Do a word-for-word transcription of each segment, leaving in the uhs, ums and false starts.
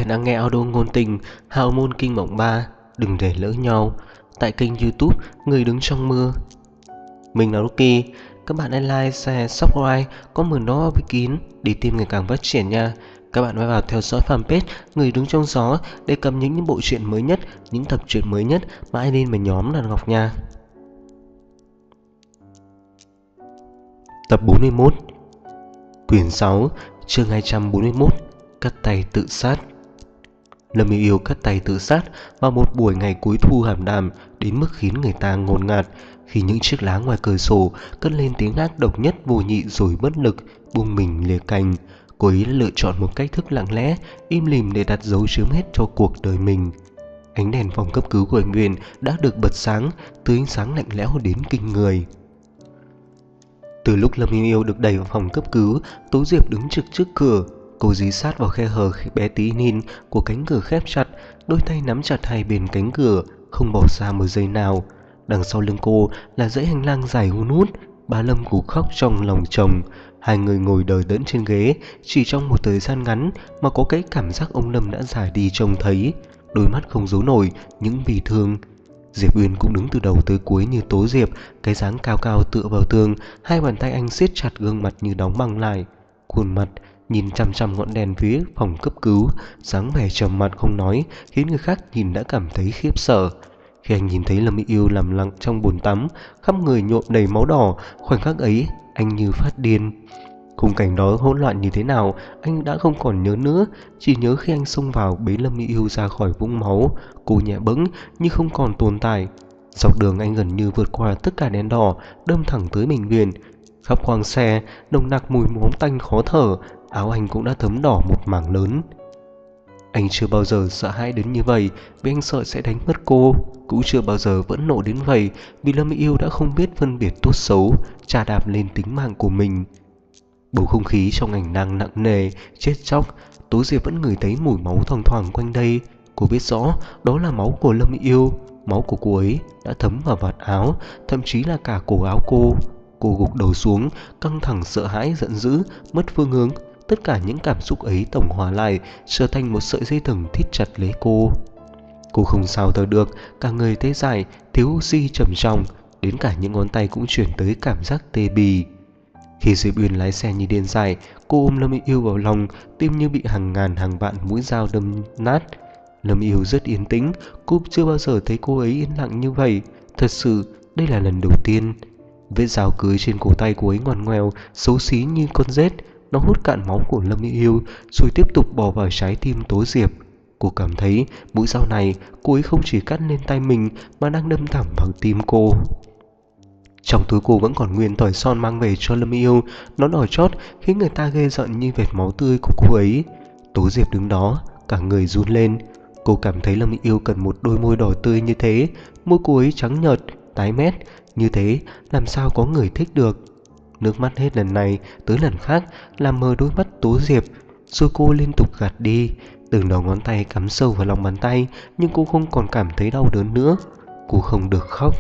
bạn đang nghe audio ngôn tình Hào môn kinh mộng ba, đừng để lỡ nhau, tại kênh YouTube Người đứng trong mưa. Mình là Rocky, các bạn hãy like, share, subscribe, comment đó với kín để team ngày càng phát triển nha. Các bạn hãy vào theo dõi fanpage Người đứng trong gió để cập nhật những bộ truyện mới nhất, những tập truyện mới nhất mà admin và nhóm là Ngọc nha. Tập bốn mươi mốt, quyển sáu, chương hai trăm bốn mươi mốt, cắt tay tự sát. Lâm Yêu Yêu cắt tay tự sát vào một buổi ngày cuối thu hàm đàm đến mức khiến người ta ngột ngạt, khi những chiếc lá ngoài cửa sổ cất lên tiếng hát độc nhất vô nhị rồi bất lực buông mình lìa cành. Cô ấy đã lựa chọn một cách thức lặng lẽ, im lìm để đặt dấu chấm hết cho cuộc đời mình. Ánh đèn phòng cấp cứu của bệnh viện đã được bật sáng, từ ánh sáng lạnh lẽo đến kinh người. Từ lúc Lâm Yêu Yêu được đẩy vào phòng cấp cứu, Tố Diệp đứng trực trước cửa. Cô dí sát vào khe hở bé tí nin của cánh cửa khép chặt, đôi tay nắm chặt hai bên cánh cửa, không bỏ xa một giây nào. Đằng sau lưng cô là dãy hành lang dài hun hút. Bà Lâm cú khóc trong lòng chồng. Hai người ngồi đờ đẫn trên ghế, chỉ trong một thời gian ngắn mà có cái cảm giác ông Lâm đã già đi trông thấy. Đôi mắt không giấu nổi những bi thương. Diệp Uyên cũng đứng từ đầu tới cuối như Tố Diệp, cái dáng cao cao tựa vào tường, hai bàn tay anh siết chặt gương mặt như đóng băng lại. Khuôn mặt nhìn chăm chăm ngọn đèn phía phòng cấp cứu, dáng vẻ trầm mặc không nói, khiến người khác nhìn đã cảm thấy khiếp sợ. Khi anh nhìn thấy Lâm Mỹ Yêu nằm lặng trong bồn tắm, khắp người nhuộm đầy máu đỏ, khoảnh khắc ấy anh như phát điên. Khung cảnh đó hỗn loạn như thế nào anh đã không còn nhớ nữa, chỉ nhớ khi anh xông vào bế Lâm Mỹ Yêu ra khỏi vũng máu. Cô nhẹ bẫng như không còn tồn tại. Dọc đường anh gần như vượt qua tất cả đèn đỏ, đâm thẳng tới bệnh viện. Khắp khoang xe nồng nặc mùi máu tanh khó thở, áo anh cũng đã thấm đỏ một mảng lớn. Anh chưa bao giờ sợ hãi đến như vậy vì anh sợ sẽ đánh mất cô, cũng chưa bao giờ vẫn nộ đến vậy vì Lâm Mỹ Yêu đã không biết phân biệt tốt xấu, chà đạp lên tính mạng của mình. Bầu không khí trong hành lang nặng nề, chết chóc. Tố Diệp vẫn ngửi thấy mùi máu thoang thoảng quanh đây. Cô biết rõ đó là máu của Lâm Mỹ Yêu. Máu của cô ấy đã thấm vào vạt áo, thậm chí là cả cổ áo cô. Cô gục đầu xuống, căng thẳng, sợ hãi, giận dữ, mất phương hướng. Tất cả những cảm xúc ấy tổng hòa lại trở thành một sợi dây thừng thít chặt lấy cô. Cô không sao thở được, cả người tê dại, thiếu oxy trầm trọng, đến cả những ngón tay cũng chuyển tới cảm giác tê bì. Khi Diệp Uyên lái xe như điên dại, cô ôm Lâm Yêu vào lòng, tim như bị hàng ngàn hàng vạn mũi dao đâm nát. Lâm Yêu rất yên tĩnh, cô chưa bao giờ thấy cô ấy yên lặng như vậy. Thật sự, đây là lần đầu tiên. Vết dao cưới trên cổ tay cô ấy ngoằn ngoèo, xấu xí như con rết. Nó hút cạn máu của Lâm Yêu, rồi tiếp tục bò vào trái tim Tố Diệp. Cô cảm thấy mũi dao này cô ấy không chỉ cắt lên tay mình mà đang đâm thẳng vào tim cô. Trong túi cô vẫn còn nguyên tỏi son mang về cho Lâm Yêu. Nó đỏ chót khiến người ta ghê giận như vệt máu tươi của cô ấy. Tố Diệp đứng đó, cả người run lên. Cô cảm thấy Lâm Yêu cần một đôi môi đỏ tươi như thế. Môi cô ấy trắng nhợt, tái mét như thế làm sao có người thích được. Nước mắt hết lần này tới lần khác làm mờ đôi mắt Tố Diệp, rồi cô liên tục gạt đi. Từng đầu ngón tay cắm sâu vào lòng bàn tay, nhưng cô không còn cảm thấy đau đớn nữa. Cô không được khóc.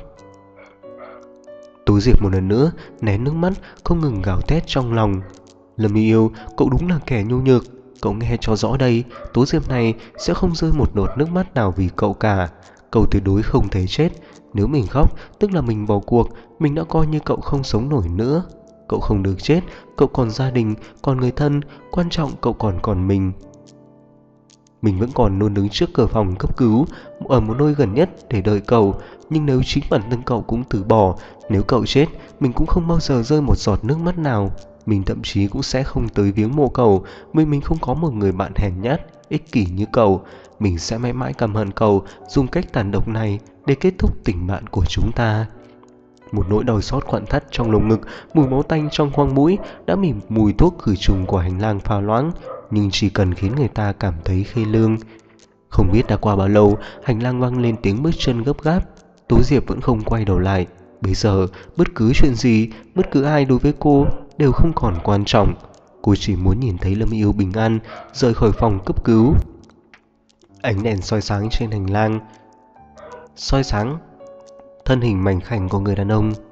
Tố Diệp một lần nữa nén nước mắt, không ngừng gào thét trong lòng. Lâm Yêu, cậu đúng là kẻ nhu nhược. Cậu nghe cho rõ đây, Tố Diệp này sẽ không rơi một giọt nước mắt nào vì cậu cả. Cậu tuyệt đối không thể chết. Nếu mình khóc, tức là mình bỏ cuộc. Mình đã coi như cậu không sống nổi nữa. Cậu không được chết. Cậu còn gia đình, còn người thân. Quan trọng cậu còn còn mình. Mình vẫn còn luôn đứng trước cửa phòng cấp cứu, ở một nơi gần nhất để đợi cậu. Nhưng nếu chính bản thân cậu cũng từ bỏ, nếu cậu chết, mình cũng không bao giờ rơi một giọt nước mắt nào. Mình thậm chí cũng sẽ không tới viếng mộ cậu, vì mình không có một người bạn hèn nhát, ích kỷ như cậu. Mình sẽ mãi mãi căm hận cậu, dùng cách tàn độc này để kết thúc tình bạn của chúng ta. Một nỗi đau xót quặn thắt trong lồng ngực, mùi máu tanh trong khoang mũi đã mỉm mùi thuốc khử trùng của hành lang pha loãng, nhưng chỉ cần khiến người ta cảm thấy khê lương. Không biết đã qua bao lâu, hành lang vang lên tiếng bước chân gấp gáp. Tố Diệp vẫn không quay đầu lại. Bây giờ, bất cứ chuyện gì, bất cứ ai đối với cô đều không còn quan trọng. Cô chỉ muốn nhìn thấy Lâm Yêu bình an, rời khỏi phòng cấp cứu. Ánh đèn soi sáng trên hành lang, soi sáng thân hình mảnh khảnh của người đàn ông.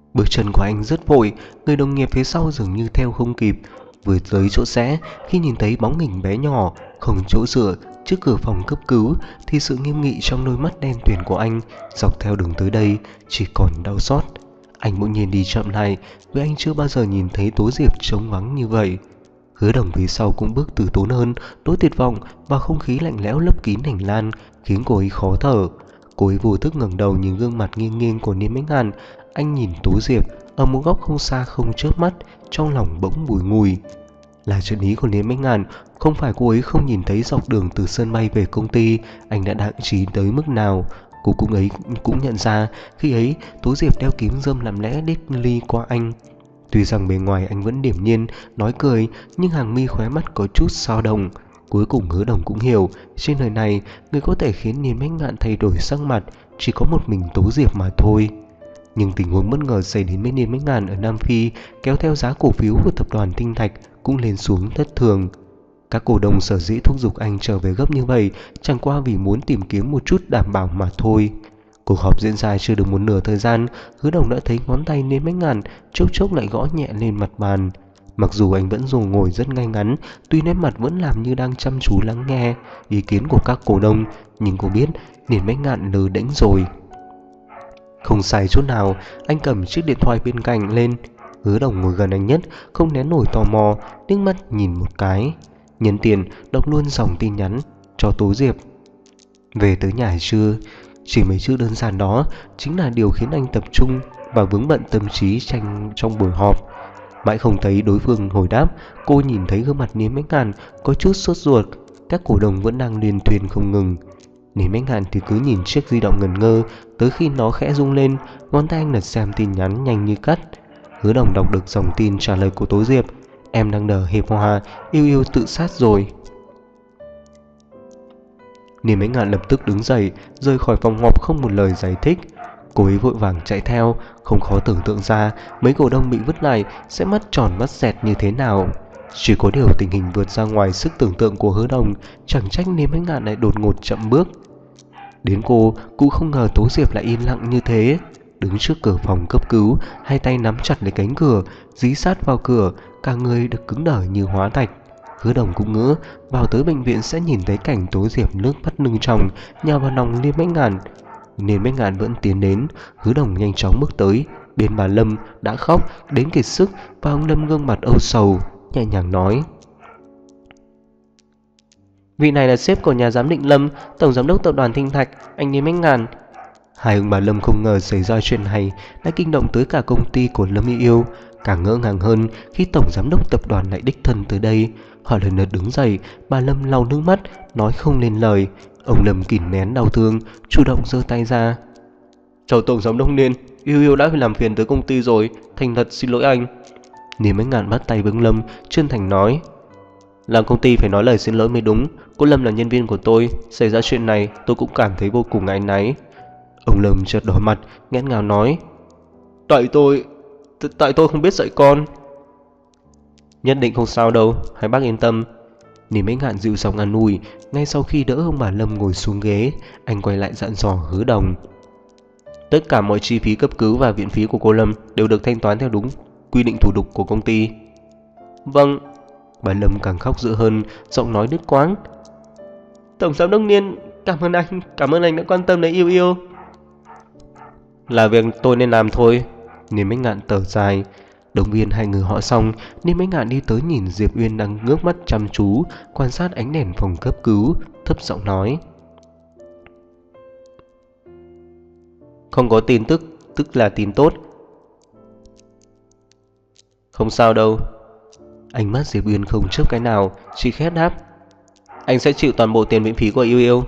Bước chân của anh rất vội, người đồng nghiệp phía sau dường như theo không kịp. Vừa tới chỗ rẽ, khi nhìn thấy bóng hình bé nhỏ không chỗ dựa trước cửa phòng cấp cứu thì sự nghiêm nghị trong đôi mắt đen tuyền của anh dọc theo đường tới đây chỉ còn đau xót. Anh bỗng nhiên đi chậm lại, vì anh chưa bao giờ nhìn thấy Tố Diệp trống vắng như vậy. Hứa Đồng phía sau cũng bước từ tốn hơn, nỗi tuyệt vọng và không khí lạnh lẽo lấp kín hành lang khiến cô ấy khó thở. Cô ấy vô thức ngẩng đầu nhìn gương mặt nghiêng nghiêng của Niêm Bách Ngạn. Anh nhìn Tố Diệp ở một góc không xa không chớp mắt, trong lòng bỗng bùi ngùi. Là trợ lý của Niêm Bách Ngạn, không phải cô ấy không nhìn thấy dọc đường từ sân bay về công ty anh đã đặng trí tới mức nào. Cô cũng ấy cũng nhận ra khi ấy Tố Diệp đeo kính râm lặng lẽ đích ly qua anh. Tuy rằng bề ngoài anh vẫn điềm nhiên, nói cười, nhưng hàng mi khóe mắt có chút xao động. Cuối cùng Hứa Đồng cũng hiểu, trên đời này, người có thể khiến Niên Bách Ngạn thay đổi sắc mặt chỉ có một mình Tố Diệp mà thôi. Nhưng tình huống bất ngờ xảy đến với Niên Bách Ngạn ở Nam Phi kéo theo giá cổ phiếu của tập đoàn Tinh Thạch cũng lên xuống thất thường. Các cổ đông sở dĩ thúc giục anh trở về gấp như vậy chẳng qua vì muốn tìm kiếm một chút đảm bảo mà thôi. Cuộc họp diễn ra chưa được một nửa thời gian, Hứa Đồng đã thấy ngón tay Niên Bách Ngạn chốc chốc lại gõ nhẹ lên mặt bàn. Mặc dù anh vẫn dù ngồi rất ngay ngắn, tuy nét mặt vẫn làm như đang chăm chú lắng nghe ý kiến của các cổ đông, nhưng cô biết Niên Bách Ngạn lờ đễnh rồi. Không sai chút nào, anh cầm chiếc điện thoại bên cạnh lên. Hứa Đồng ngồi gần anh nhất, không nén nổi tò mò, liếc mắt nhìn một cái. Nhân tiền đọc luôn dòng tin nhắn cho Tố Diệp. Về tới nhà chưa? Chỉ mấy chữ đơn giản đó chính là điều khiến anh tập trung và vướng bận tâm trí tranh trong buổi họp. Mãi không thấy đối phương hồi đáp, cô nhìn thấy gương mặt Niên Bách Ngạn có chút sốt ruột. Các cổ đông vẫn đang liên thuyên không ngừng. Niên Bách Ngạn thì cứ nhìn chiếc di động ngẩn ngơ, tới khi nó khẽ rung lên, ngón tay anh lật xem tin nhắn nhanh như cắt. Hứa Đồng đọc được dòng tin trả lời của Tố Diệp. Em đang đợi hiệp hòa, yêu yêu tự sát rồi. Niên Bách Ngạn lập tức đứng dậy, rời khỏi phòng họp không một lời giải thích. Cô ấy vội vàng chạy theo, không khó tưởng tượng ra mấy cổ đông bị vứt lại sẽ mắt tròn mắt dẹt như thế nào. Chỉ có điều tình hình vượt ra ngoài sức tưởng tượng của Hứa Đồng, chẳng trách Niên Bách Ngạn lại đột ngột chậm bước. Đến cô cũng không ngờ Tố Diệp lại im lặng như thế, đứng trước cửa phòng cấp cứu, hai tay nắm chặt lấy cánh cửa, dí sát vào cửa, cả người được cứng đờ như hóa thạch. Hứa Đồng cũng ngỡ vào tới bệnh viện sẽ nhìn thấy cảnh Tố Diệp nước mắt nâng tròng nhào vào lòng Niên Bách Ngạn. Niên Bách Ngạn vẫn tiến đến, Hứa Đồng nhanh chóng bước tới, bên bà Lâm đã khóc đến kiệt sức và ông Lâm gương mặt âu sầu, nhẹ nhàng nói: Vị này là sếp của nhà giám định Lâm, tổng giám đốc tập đoàn Tinh Thạch, anh Niên Bách Ngạn. Hai ông bà Lâm không ngờ xảy ra chuyện này đã kinh động tới cả công ty của Lâm Yêu Yêu. Càng ngỡ ngàng hơn khi tổng giám đốc tập đoàn lại đích thân tới đây. Họ lần lượt đứng dậy, bà Lâm lau nước mắt, nói không lên lời. Ông Lâm kìm nén đau thương, chủ động giơ tay ra: Chào tổng giám đốc Niên, Yêu Yêu đã phải làm phiền tới công ty rồi, thành thật xin lỗi anh. Niên Bách Ngạn bắt tay với Lâm, chân thành nói: Làm công ty phải nói lời xin lỗi mới đúng. Cô Lâm là nhân viên của tôi, xảy ra chuyện này tôi cũng cảm thấy vô cùng áy náy. Ông Lâm chợt đỏ mặt, nghẹn ngào nói: Tại tôi, tại tôi không biết dạy con. Nhất định không sao đâu, hai bác yên tâm. Niên Bách Ngạn dịu giọng an ủi. Ngay sau khi đỡ ông bà Lâm ngồi xuống ghế, anh quay lại dặn dò Hứa Đồng: Tất cả mọi chi phí cấp cứu và viện phí của cô Lâm đều được thanh toán theo đúng quy định thủ tục của công ty. Vâng. Bà Lâm càng khóc dữ hơn, giọng nói đứt quãng: Tổng giám đốc Niên, cảm ơn anh, cảm ơn anh đã quan tâm đến Yêu Yêu. Là việc tôi nên làm thôi. Niên Bách Ngạn thở dài. Động viên hai người họ xong, Niên Bách Ngạn đi tới nhìn Diệp Uyên đang ngước mắt chăm chú quan sát ánh đèn phòng cấp cứu, thấp giọng nói: Không có tin tức, tức là tin tốt. Không sao đâu. Ánh mắt Diệp Uyên không chớp cái nào, chỉ khẽ đáp: Anh sẽ chịu toàn bộ tiền viện phí của Yêu Yêu.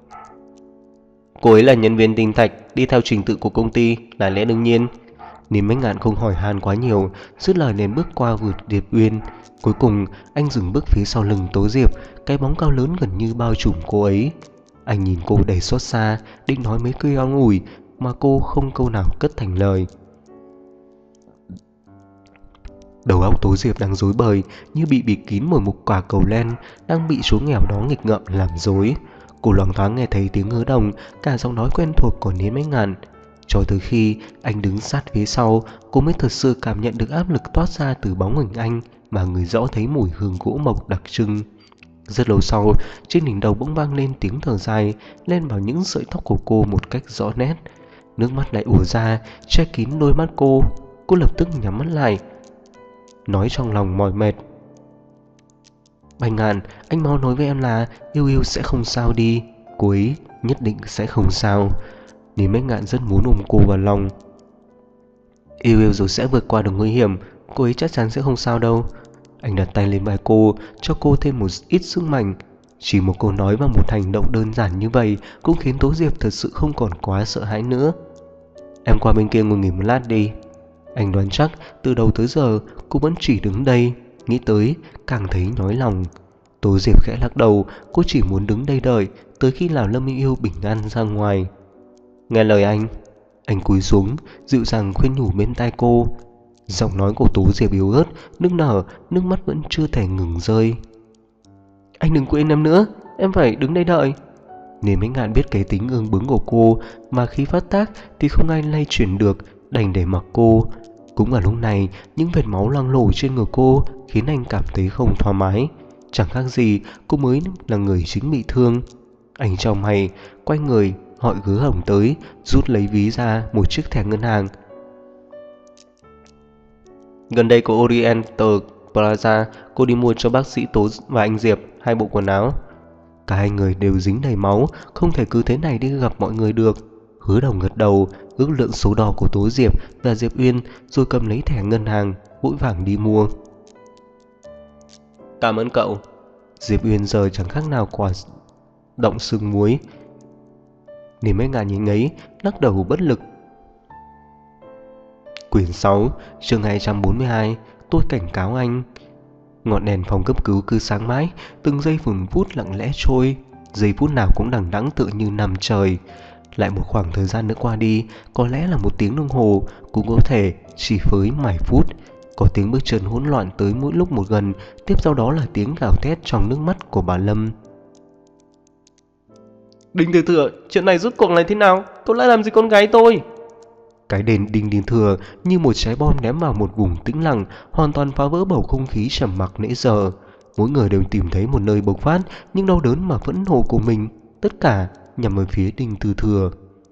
Cô ấy là nhân viên Tinh Thạch, đi theo trình tự của công ty là lẽ đương nhiên. Niên Bách Ngạn không hỏi han quá nhiều, dứt lời liền bước qua vượt Diệp Uyên. Cuối cùng anh dừng bước phía sau lưng Tố Diệp, cái bóng cao lớn gần như bao trùm cô ấy. Anh nhìn cô đầy xót xa, định nói mấy câu an ủi mà cô không câu nào cất thành lời. Đầu óc Tố Diệp đang rối bời, như bị bịt kín bởi một quả cầu len đang bị số nghèo đó nghịch ngợm làm rối. Cô loáng thoáng nghe thấy tiếng Hứa Đồng, cả giọng nói quen thuộc của Niên Bách Ngạn. Cho tới khi anh đứng sát phía sau, cô mới thật sự cảm nhận được áp lực toát ra từ bóng hình anh mà người rõ thấy mùi hương gỗ mộc đặc trưng. Rất lâu sau, trên đỉnh đầu bỗng vang lên tiếng thở dài lên vào những sợi tóc của cô một cách rõ nét. Nước mắt lại ùa ra, che kín đôi mắt cô. Cô lập tức nhắm mắt lại, nói trong lòng mỏi mệt: Bạch Ngạn, anh mau nói với em là Yêu Yêu sẽ không sao đi. Cô ấy nhất định sẽ không sao. Nên Bạch Ngạn rất muốn ôm cô vào lòng. Yêu Yêu rồi sẽ vượt qua được nguy hiểm, cô ấy chắc chắn sẽ không sao đâu. Anh đặt tay lên vai cô, cho cô thêm một ít sức mạnh. Chỉ một câu nói và một hành động đơn giản như vậy cũng khiến Tố Diệp thật sự không còn quá sợ hãi nữa. Em qua bên kia ngồi nghỉ một lát đi. Anh đoán chắc từ đầu tới giờ cô vẫn chỉ đứng đây. Nghĩ tới càng thấy nhói lòng. Tố Diệp khẽ lắc đầu. Cô chỉ muốn đứng đây đợi tới khi nào Lâm Minh Yêu bình an ra ngoài. Nghe lời anh. Anh cúi xuống, dịu dàng khuyên nhủ bên tai cô. Giọng nói của Tố Diệp yếu ớt, nức nở, nước mắt vẫn chưa thể ngừng rơi. Anh đừng quên em nữa, em phải đứng đây đợi. Nên Bạch Ngạn biết cái tính ương bướng của cô, mà khi phát tác thì không ai lay chuyển được, đành để mặc cô. Cũng vào lúc này, những vệt máu loang lổ trên người cô khiến anh cảm thấy không thoải mái. Chẳng khác gì cô mới là người chính bị thương. Anh chau mày, quay người, gọi Hứa Hồng tới, rút lấy ví ra một chiếc thẻ ngân hàng. Gần đây có Oriental Plaza, cô đi mua cho bác sĩ Tố và anh Diệp hai bộ quần áo. Cả hai người đều dính đầy máu, không thể cứ thế này đi gặp mọi người được. Hứa Đồng gật đầu, ước lượng số đỏ của Tố Diệp và Diệp Uyên, rồi cầm lấy thẻ ngân hàng, vội vàng đi mua. Cảm ơn cậu. Diệp Uyên giờ chẳng khác nào quả động sương muối. Nên mấy ngàn nhìn ấy, lắc đầu bất lực. Quyển sáu, chương hai trăm bốn mươi hai, tôi cảnh cáo anh. Ngọn đèn phòng cấp cứu cứ sáng mãi, từng giây phút phút lặng lẽ trôi, giây phút nào cũng đằng đẵng tựa như nằm trời. Lại một khoảng thời gian nữa qua đi, có lẽ là một tiếng đồng hồ, cũng có thể chỉ với vài phút. Có tiếng bước chân hỗn loạn tới mỗi lúc một gần, tiếp sau đó là tiếng gào thét trong nước mắt của bà Lâm. Đinh Thừa Thừa, chuyện này rốt cuộc là thế nào? Tôi lại làm gì con gái tôi? Cái đền Đinh Đình Thừa như một trái bom ném vào một vùng tĩnh lặng, hoàn toàn phá vỡ bầu không khí trầm mặc nãy giờ. Mỗi người đều tìm thấy một nơi bộc phát những đau đớn mà phẫn nộ của mình, tất cả nhằm về phía Đinh Thừa Thừa.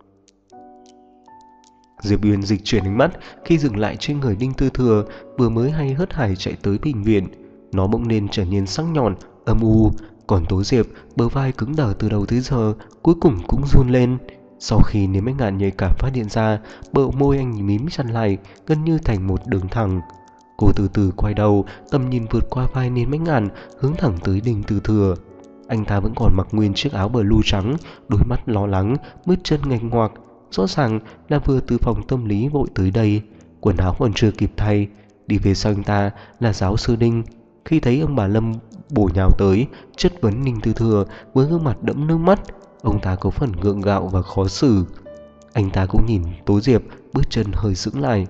Diệp Uyên dịch chuyển ánh mắt khi dừng lại trên người Đinh Thừa Thừa, vừa mới hay hớt hải chạy tới bệnh viện. Nó bỗng nên trở nên sắc nhọn, âm u. Còn Tố Diệp, bờ vai cứng đờ từ đầu tới giờ, cuối cùng cũng run lên. Sau khi Niêm Bách Ngạn nhạy cảm phát hiện ra, bờ môi anh mím chặt lại, gần như thành một đường thẳng. Cô từ từ quay đầu, tầm nhìn vượt qua vai Niêm Bách Ngạn, hướng thẳng tới Đinh Thừa Thừa. Anh ta vẫn còn mặc nguyên chiếc áo blue trắng, đôi mắt lo lắng, bước chân nghênh ngoạc. Rõ ràng là vừa từ phòng tâm lý vội tới đây, quần áo còn chưa kịp thay. Đi về sau anh ta là giáo sư Đinh. Khi thấy ông bà Lâm bổ nhào tới, chất vấn Đinh Thừa Thừa với gương mặt đẫm nước mắt, ông ta có phần gượng gạo và khó xử. Anh ta cũng nhìn Tố Diệp, bước chân hơi sững lại.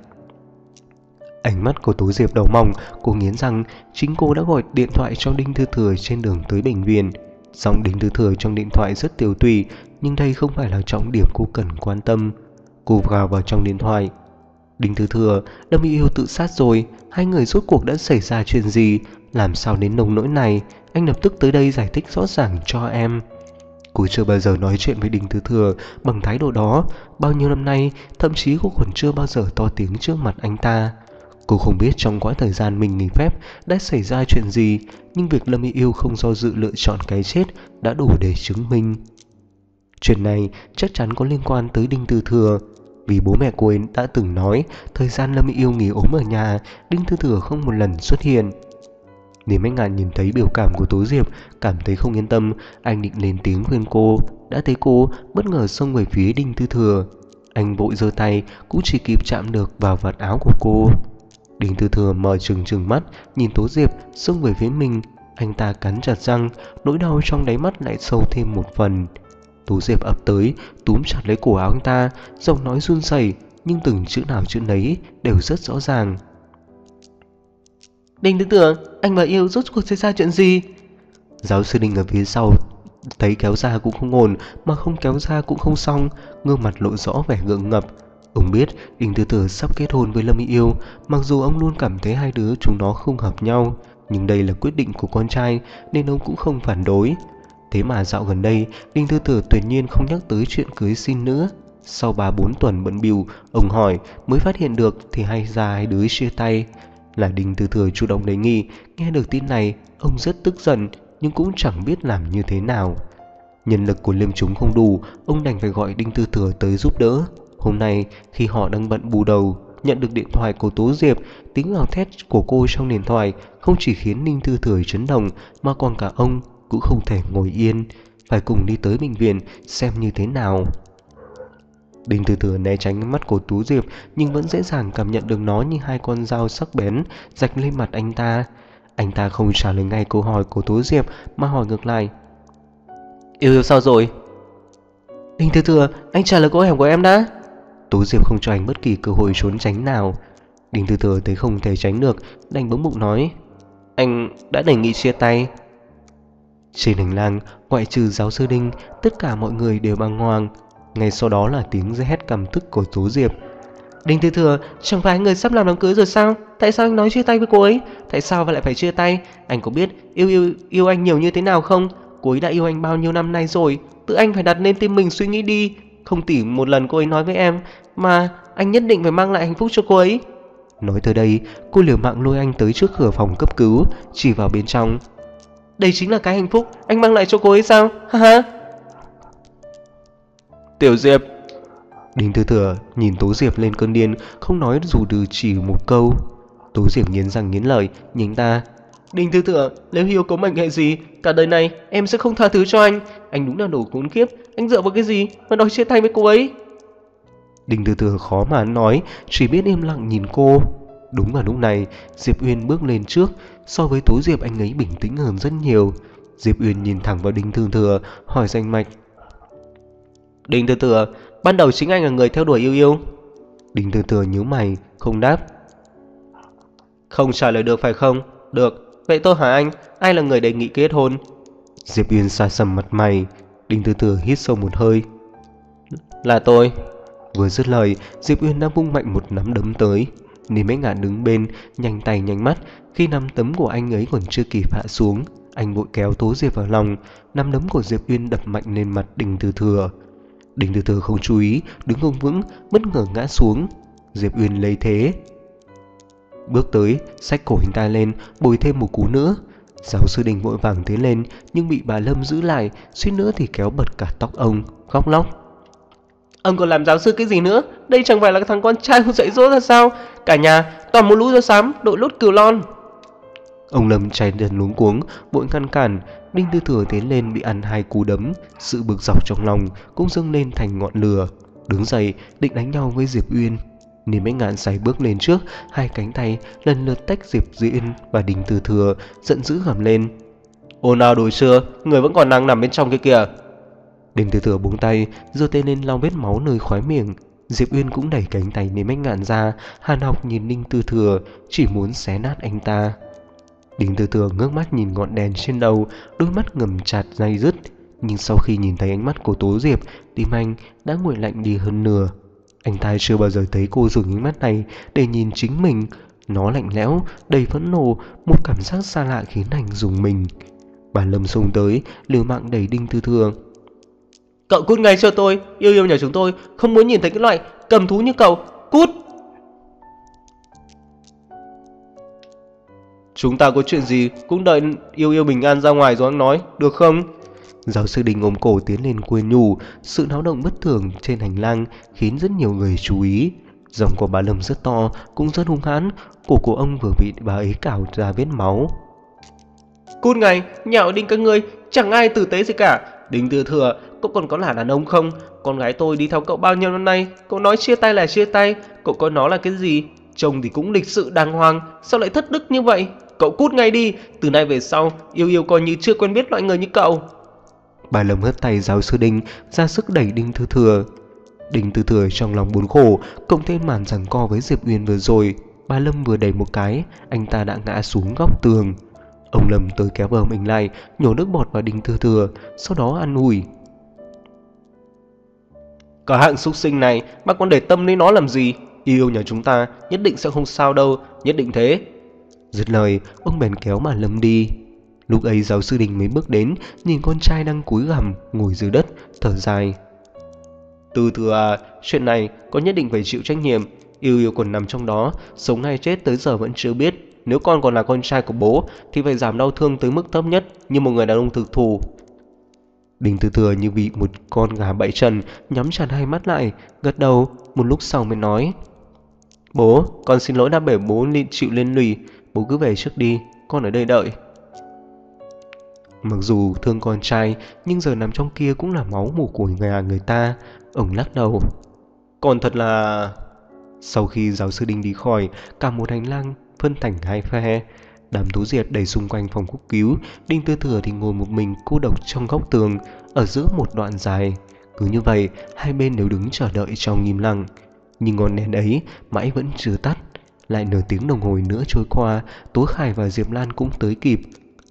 Ánh mắt của Tố Diệp đau mong, cô nghiến rằng chính cô đã gọi điện thoại cho Đinh Thừa Thừa trên đường tới bệnh viện. Giọng Đinh Thừa Thừa trong điện thoại rất tiều tụy, nhưng đây không phải là trọng điểm cô cần quan tâm. Cô gào vào trong điện thoại. Đinh Thừa Thừa, Lâm Yêu tự sát rồi, hai người rốt cuộc đã xảy ra chuyện gì, làm sao đến nông nỗi này, anh lập tức tới đây giải thích rõ ràng cho em. Cô chưa bao giờ nói chuyện với Đinh Thừa Thừa bằng thái độ đó, bao nhiêu năm nay, thậm chí cô còn chưa bao giờ to tiếng trước mặt anh ta. Cô không biết trong quãng thời gian mình nghỉ phép đã xảy ra chuyện gì, nhưng việc Lâm Yêu không do dự lựa chọn cái chết đã đủ để chứng minh. Chuyện này chắc chắn có liên quan tới Đinh Thừa Thừa, vì bố mẹ cô ấy đã từng nói thời gian Lâm Yêu nghỉ ốm ở nhà, Đinh Thừa Thừa không một lần xuất hiện. Nếu Bách Ngạn nhìn thấy biểu cảm của Tố Diệp, cảm thấy không yên tâm, anh định lên tiếng khuyên cô, đã thấy cô bất ngờ xông về phía Đinh Thừa Thừa. Anh vội giơ tay, cũng chỉ kịp chạm được vào vạt áo của cô. Đinh Thừa Thừa mở trừng trừng mắt, nhìn Tố Diệp xông về phía mình. Anh ta cắn chặt răng, nỗi đau trong đáy mắt lại sâu thêm một phần. Tố Diệp ập tới, túm chặt lấy cổ áo anh ta, giọng nói run rẩy, nhưng từng chữ nào chữ nấy đều rất rõ ràng. Đinh Thừa Thừa, anh và Yêu rốt cuộc xảy ra chuyện gì? Giáo sư Đinh ở phía sau thấy kéo ra cũng không ổn, mà không kéo ra cũng không xong, gương mặt lộ rõ vẻ ngượng ngập. Ông biết Đinh Tư Thừa sắp kết hôn với Lâm Mỹ Yêu, mặc dù ông luôn cảm thấy hai đứa chúng nó không hợp nhau, nhưng đây là quyết định của con trai nên ông cũng không phản đối. Thế mà dạo gần đây, Đinh Tư Thừa tuyệt nhiên không nhắc tới chuyện cưới xin nữa. Sau ba bốn tuần bận bịu, ông hỏi mới phát hiện được thì hay ra hai đứa chia tay. Là Đinh Tư Thừa chủ động đề nghị. Nghe được tin này, ông rất tức giận nhưng cũng chẳng biết làm như thế nào. Nhân lực của liêm chúng không đủ, ông đành phải gọi Đinh Tư Thừa tới giúp đỡ. Hôm nay khi họ đang bận bù đầu, nhận được điện thoại của Tố Diệp, tiếng gào thét của cô trong điện thoại không chỉ khiến Đinh Tư Thừa chấn động mà còn cả ông cũng không thể ngồi yên, phải cùng đi tới bệnh viện xem như thế nào. Đinh Tư Thừa né tránh ánh mắt của Tú Diệp nhưng vẫn dễ dàng cảm nhận được nó như hai con dao sắc bén rạch lên mặt anh ta. Anh ta không trả lời ngay câu hỏi của Tú Diệp mà hỏi ngược lại: Yêu Yêu sao rồi? Đinh Tư Thừa, anh trả lời câu hỏi của em đã. Tú Diệp không cho anh bất kỳ cơ hội trốn tránh nào. Đinh Tư Thừa thấy không thể tránh được, đành bấm bụng nói: Anh đã đề nghị chia tay. Trên hành lang, ngoại trừ giáo sư Đinh, tất cả mọi người đều bàng hoàng. Ngay sau đó là tiếng hét căm tức của Tú Diệp: Đinh Tư Thừa, chẳng phải người sắp làm đám cưới rồi sao? Tại sao anh nói chia tay với cô ấy? Tại sao lại phải chia tay? Anh có biết yêu yêu yêu anh nhiều như thế nào không? Cô ấy đã yêu anh bao nhiêu năm nay rồi, tự anh phải đặt lên tim mình suy nghĩ đi. Không tỉ một lần cô ấy nói với em mà anh nhất định phải mang lại hạnh phúc cho cô ấy. Nói tới đây, cô liều mạng lôi anh tới trước cửa phòng cấp cứu, chỉ vào bên trong. Đây chính là cái hạnh phúc anh mang lại cho cô ấy sao? Ha ha. Tiểu Diệp. Đinh Tư Thừa nhìn Tố Diệp lên cơn điên, không nói dù từ chỉ một câu. Tố Diệp nghiến răng nghiến lợi nhìn ta: Đinh Tư Thừa, nếu Hiếu có mệnh hệ gì, cả đời này em sẽ không tha thứ cho anh. Anh đúng là đồ khốn kiếp. Anh dựa vào cái gì mà đòi chia tay với cô ấy? Đinh Tư Thừa khó mà nói, chỉ biết im lặng nhìn cô. Đúng vào lúc này, Diệp Uyên bước lên trước. So với Tố Diệp, anh ấy bình tĩnh hơn rất nhiều. Diệp Uyên nhìn thẳng vào Đinh Tư Thừa, hỏi rành mạch: Đinh Tư Thừa, ban đầu chính anh là người theo đuổi Yêu Yêu? Đinh Tư Thừa nhíu mày, không đáp. Không trả lời được phải không? Được, vậy tôi hỏi anh, ai là người đề nghị kết hôn? Diệp Uyên xa sầm mặt mày. Đinh Tư Thừa hít sâu một hơi. Là tôi. Vừa dứt lời, Diệp Uyên đã vung mạnh một nắm đấm tới. Ni Mấy Ngạn đứng bên, nhanh tay nhanh mắt. Khi nắm đấm của anh ấy còn chưa kịp hạ xuống, anh vội kéo Tố Diệp vào lòng. Nắm đấm của Diệp Uyên đập mạnh lên mặt Đinh Tư Thừa. Đinh Tư Thừa không chú ý, đứng không vững, bất ngờ ngã xuống. Diệp Uyên lấy thế, bước tới, xách cổ anh ta lên, bồi thêm một cú nữa. Giáo sư Đinh vội vàng tiến lên nhưng bị bà Lâm giữ lại, suýt nữa thì kéo bật cả tóc ông, khóc lóc. Ông còn làm giáo sư cái gì nữa? Đây chẳng phải là thằng con trai không dạy dỗ ra sao? Cả nhà toàn một lũ da xám, đội lốt cừu lon. Ông Lâm cháy dần luống cuống, vội ngăn cản. Đinh Tư Thừa tiến lên bị ăn hai cú đấm, sự bực dọc trong lòng cũng dâng lên thành ngọn lửa. Đứng dậy định đánh nhau với Diệp Uyên. Ni Mấy Ngạn sải bước lên trước, hai cánh tay lần lượt tách Diệp Uyên và Đinh Tư Thừa, giận dữ gầm lên: Ồn ào đủ chưa? Người vẫn còn đang nằm bên trong kia kìa. Đinh Tư Thừa buông tay, giơ tay lên lau vết máu nơi khóe miệng. Diệp Uyên cũng đẩy cánh tay Ni Mấy Ngạn ra, hàn học nhìn Đinh Tư Thừa, chỉ muốn xé nát anh ta. Đinh Tư Thừa ngước mắt nhìn ngọn đèn trên đầu, đôi mắt ngầm chặt day dứt. Nhưng sau khi nhìn thấy ánh mắt của Tố Diệp, tim anh đã nguội lạnh đi hơn nửa. Anh ta chưa bao giờ thấy cô dùng ánh mắt này để nhìn chính mình. Nó lạnh lẽo, đầy phẫn nộ, một cảm giác xa lạ khiến anh rùng mình. Bà Lâm xông tới, liều mạng đẩy Đinh Tư Thừa. Cậu cút ngay cho tôi, Yêu Yêu nhà chúng tôi không muốn nhìn thấy cái loại cầm thú như cậu, cút. Chúng ta có chuyện gì cũng đợi Yêu Yêu bình an ra ngoài rồi anh nói, được không? Giáo sư Đinh ôm cổ tiến lên khuyên nhủ. Sự náo động bất thường trên hành lang khiến rất nhiều người chú ý. Giọng của bà Lâm rất to, cũng rất hung hãn. Cổ của ông vừa bị bà ấy cào ra vết máu. Cút ngay, nhạo Đinh các ngươi, chẳng ai tử tế gì cả. Đinh Tư Thừa, cậu còn có là đàn ông không? Con gái tôi đi theo cậu bao nhiêu năm nay, cậu nói chia tay là chia tay, cậu coi nó là cái gì? Chồng thì cũng lịch sự đàng hoàng, sao lại thất đức như vậy? Cậu cút ngay đi, từ nay về sau Yêu Yêu coi như chưa quen biết loại người như cậu. Bà Lâm hất tay giáo sư Đinh, ra sức đẩy Đinh Tư Thừa. Đinh Tư Thừa trong lòng buồn khổ, cộng thêm màn giằng co với Diệp Uyên vừa rồi, bà Lâm vừa đẩy một cái, anh ta đã ngã xuống góc tường. Ông Lâm tới kéo vợ mình lại, nhổ nước bọt vào Đinh Tư Thừa, sau đó an ủi. Cả hạng súc sinh này, bác còn để tâm đến nó làm gì? Yêu nhà chúng ta nhất định sẽ không sao đâu, nhất định thế. Dứt lời, ông bèn kéo mà Lâm đi. Lúc ấy giáo sư Đình mới bước đến, nhìn con trai đang cúi gằm ngồi dưới đất, thở dài. Từ Thừa à, chuyện này con nhất định phải chịu trách nhiệm. Yêu yêu còn nằm trong đó, sống hay chết tới giờ vẫn chưa biết. Nếu con còn là con trai của bố thì phải giảm đau thương tới mức thấp nhất, như một người đàn ông thực thù. Đình Từ Thừa như bị một con gà bẫy trần, nhắm chặt hai mắt lại, gật đầu, một lúc sau mới nói. Bố, con xin lỗi đã để bố chịu liên lụy, bố cứ về trước đi, con ở đây đợi. Mặc dù thương con trai, nhưng giờ nằm trong kia cũng là máu mủ của nhà người ta. Ông lắc đầu. Còn thật là... Sau khi giáo sư Đinh đi khỏi, cả một hành lang phân thành hai phe. Đám Tố Diệp đầy xung quanh phòng cấp cứu, Đinh Tư Thừa thì ngồi một mình cô độc trong góc tường, ở giữa một đoạn dài. Cứ như vậy, hai bên đều đứng chờ đợi trong im lặng. Nhưng ngọn đèn ấy mãi vẫn chưa tắt. Lại nửa tiếng đồng hồ nữa trôi qua, Tố Khải và Diệp Lan cũng tới kịp.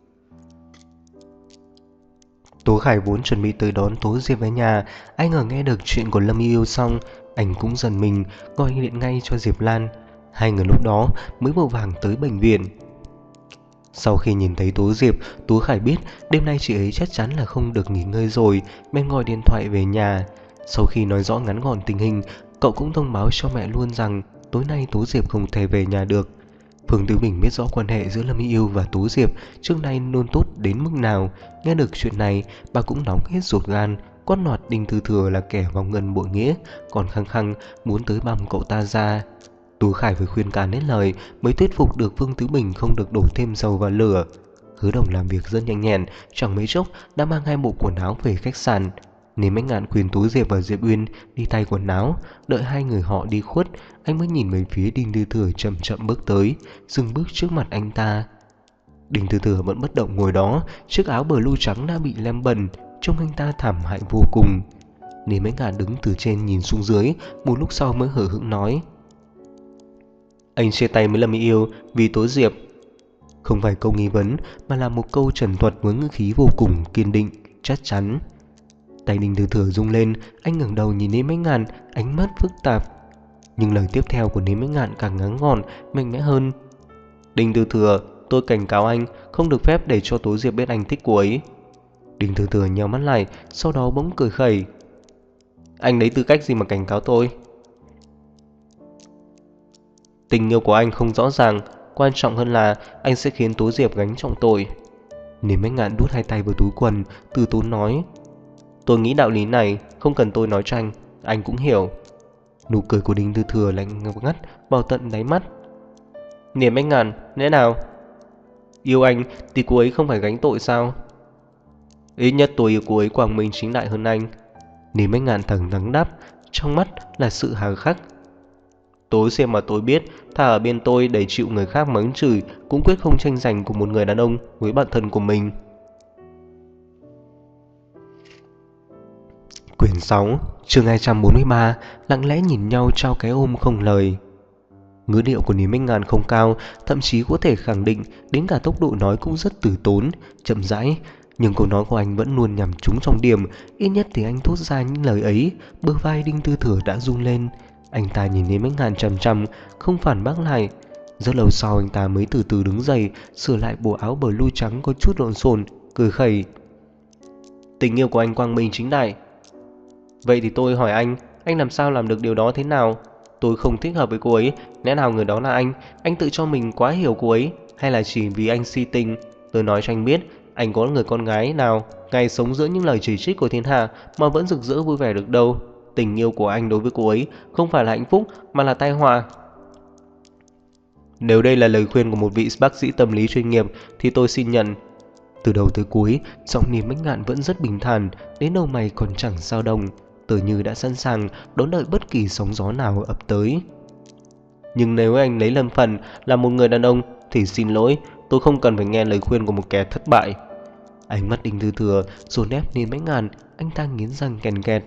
Tố Khải vốn chuẩn bị tới đón Tố Diệp về nhà, anh ngờ nghe được chuyện của Lâm Yêu xong, anh cũng giận mình, gọi điện ngay cho Diệp Lan. Hai người lúc đó mới vội vàng tới bệnh viện. Sau khi nhìn thấy Tố Diệp, Tố Khải biết đêm nay chị ấy chắc chắn là không được nghỉ ngơi rồi, bèn gọi điện thoại về nhà. Sau khi nói rõ ngắn gọn tình hình, cậu cũng thông báo cho mẹ luôn rằng tối nay Tố Diệp không thể về nhà được. Phương Tứ Bình biết rõ quan hệ giữa Lâm Yêu và Tố Diệp trước nay luôn tốt đến mức nào. Nghe được chuyện này, bà cũng nóng hết ruột gan, quát nạt Đinh Tư Thừa là kẻ vong ân bội nghĩa, còn khăng khăng muốn tới băm cậu ta ra. Tố Khải phải khuyên can hết lời mới thuyết phục được Phương Tứ Bình không được đổ thêm dầu vào lửa. Hứa Đồng làm việc rất nhanh nhẹn, chẳng mấy chốc đã mang hai bộ quần áo về khách sạn. Nên Mấy Ngạn khuyên Tố Diệp và Diệp Uyên đi thay quần áo. Đợi hai người họ đi khuất, anh mới nhìn về phía Đinh Tư Thừa chậm chậm bước tới, dừng bước trước mặt anh ta. Đinh Tư Thừa vẫn bất động ngồi đó, chiếc áo blue trắng đã bị lem bẩn, trông anh ta thảm hại vô cùng. Nên Mấy Ngạn đứng từ trên nhìn xuống dưới, một lúc sau mới hờ hững nói. Anh chia tay với Lâm Yêu vì Tố Diệp. Không phải câu nghi vấn, mà là một câu trần thuật với ngữ khí vô cùng kiên định, chắc chắn. Tay Đinh Tư Thừa rung lên, anh ngẩng đầu nhìn Nến Mấy Ngạn, ánh mắt phức tạp. Nhưng lời tiếp theo của Nến Mấy Ngạn càng ngắn gọn, mạnh mẽ hơn. Đinh Tư Thừa, tôi cảnh cáo anh không được phép để cho Tố Diệp biết anh thích cô ấy. Đinh Tư Thừa nheo mắt lại, sau đó bỗng cười khẩy. Anh lấy tư cách gì mà cảnh cáo tôi? Tình yêu của anh không rõ ràng, quan trọng hơn là anh sẽ khiến Tố Diệp gánh trọng tội. Nến Mấy Ngạn đút hai tay vào túi quần, từ tốn nói. Tôi nghĩ đạo lý này không cần tôi nói cho anh, anh cũng hiểu. Nụ cười của Đinh Tư Thừa lạnh ngắt vào tận đáy mắt. Nến Mấy Ngạn, lẽ nào yêu anh thì cô ấy không phải gánh tội sao? Ít nhất tôi yêu cô ấy quang minh chính đại hơn anh. Nến Mấy Ngạn thẳng thắn đáp, trong mắt là sự hà khắc. Tối xem mà tôi biết, thà ở bên tôi để chịu người khác mắng chửi, cũng quyết không tranh giành của một người đàn ông với bản thân của mình. Quyển sáu, chương hai trăm bốn mươi ba, lặng lẽ nhìn nhau trao cái ôm không lời. Ngữ điệu của Nến Mấy Ngạn không cao, thậm chí có thể khẳng định đến cả tốc độ nói cũng rất từ tốn, chậm rãi. Nhưng câu nói của anh vẫn luôn nhằm trúng trọng điểm, ít nhất thì anh thốt ra những lời ấy, bờ vai Đinh Tư Thừa đã run lên. Anh ta nhìn Nến Mấy Ngạn chằm chằm, không phản bác lại. Rất lâu sau anh ta mới từ từ đứng dậy, sửa lại bộ áo blue trắng có chút lộn xộn, cười khẩy. Tình yêu của anh quang minh chính đại. Vậy thì tôi hỏi anh, anh làm sao làm được điều đó thế nào? Tôi không thích hợp với cô ấy, lẽ nào người đó là anh? Anh tự cho mình quá hiểu cô ấy, hay là chỉ vì anh si tình? Tôi nói cho anh biết, anh có người con gái nào ngày sống giữa những lời chỉ trích của thiên hạ mà vẫn rực rỡ vui vẻ được đâu. Tình yêu của anh đối với cô ấy không phải là hạnh phúc mà là tai họa. Nếu đây là lời khuyên của một vị bác sĩ tâm lý chuyên nghiệp thì tôi xin nhận. Từ đầu tới cuối, giọng Nến Mấy Ngạn vẫn rất bình thản, đến đầu mày còn chẳng dao động, tựa như đã sẵn sàng đón đợi bất kỳ sóng gió nào ập tới. Nhưng nếu anh lấy thân phận là một người đàn ông thì xin lỗi, tôi không cần phải nghe lời khuyên của một kẻ thất bại. Ánh mắt Đinh Tư Thừa dồn ép Nến Mấy Ngạn, anh ta nghiến răng kèn kẹt.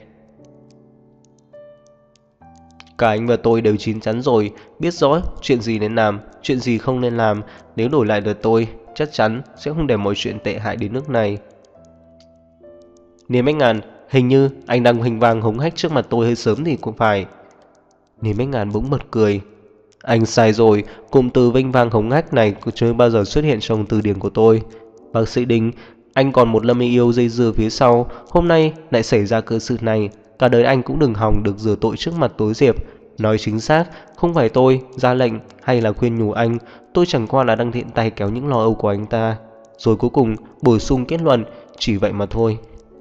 Cả anh và tôi đều chín chắn rồi, biết rõ chuyện gì nên làm, chuyện gì không nên làm. Nếu đổi lại được tôi, chắc chắn sẽ không để mọi chuyện tệ hại đến nước này. Nến Mấy Ngạn, Hình như anh đang huỳnh vàng hống hách trước mặt tôi hơi sớm thì cũng phải. Lý Bách Ngạn bỗng bật cười. Anh sai rồi, cụm từ vinh vang hống hách này chưa bao giờ xuất hiện trong từ điển của tôi. Bác sĩ Đinh, anh còn một Lâm Y Yêu dây dưa phía sau, hôm nay lại xảy ra cơ sự này, cả đời anh cũng đừng hòng được rửa tội trước mặt Tối Diệp. Nói chính xác, không phải tôi ra lệnh hay là khuyên nhủ anh, tôi chẳng qua là đang tiện tay kéo những lo âu của anh ta, rồi cuối cùng bổ sung kết luận, chỉ vậy mà thôi.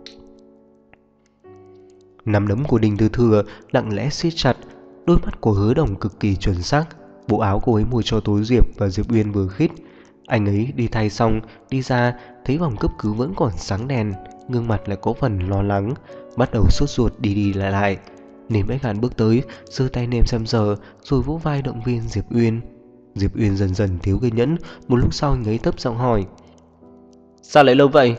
Nắm đấm của Đinh Tư Thừa lặng lẽ siết chặt, đôi mắt của Hứa Đồng cực kỳ chuẩn xác. Bộ áo cô ấy mua cho Tối Diệp và Diệp Uyên vừa khít. Anh ấy đi thay xong đi ra, thấy phòng cấp cứu vẫn còn sáng đèn, gương mặt lại có phần lo lắng, bắt đầu sốt ruột đi đi lại lại. Nên Bách Ngạn bước tới, giơ tay nêm xem giờ, rồi vỗ vai động viên Diệp Uyên. Diệp Uyên dần dần thiếu kiên nhẫn, một lúc sau anh ấy thấp giọng hỏi: sao lại lâu vậy?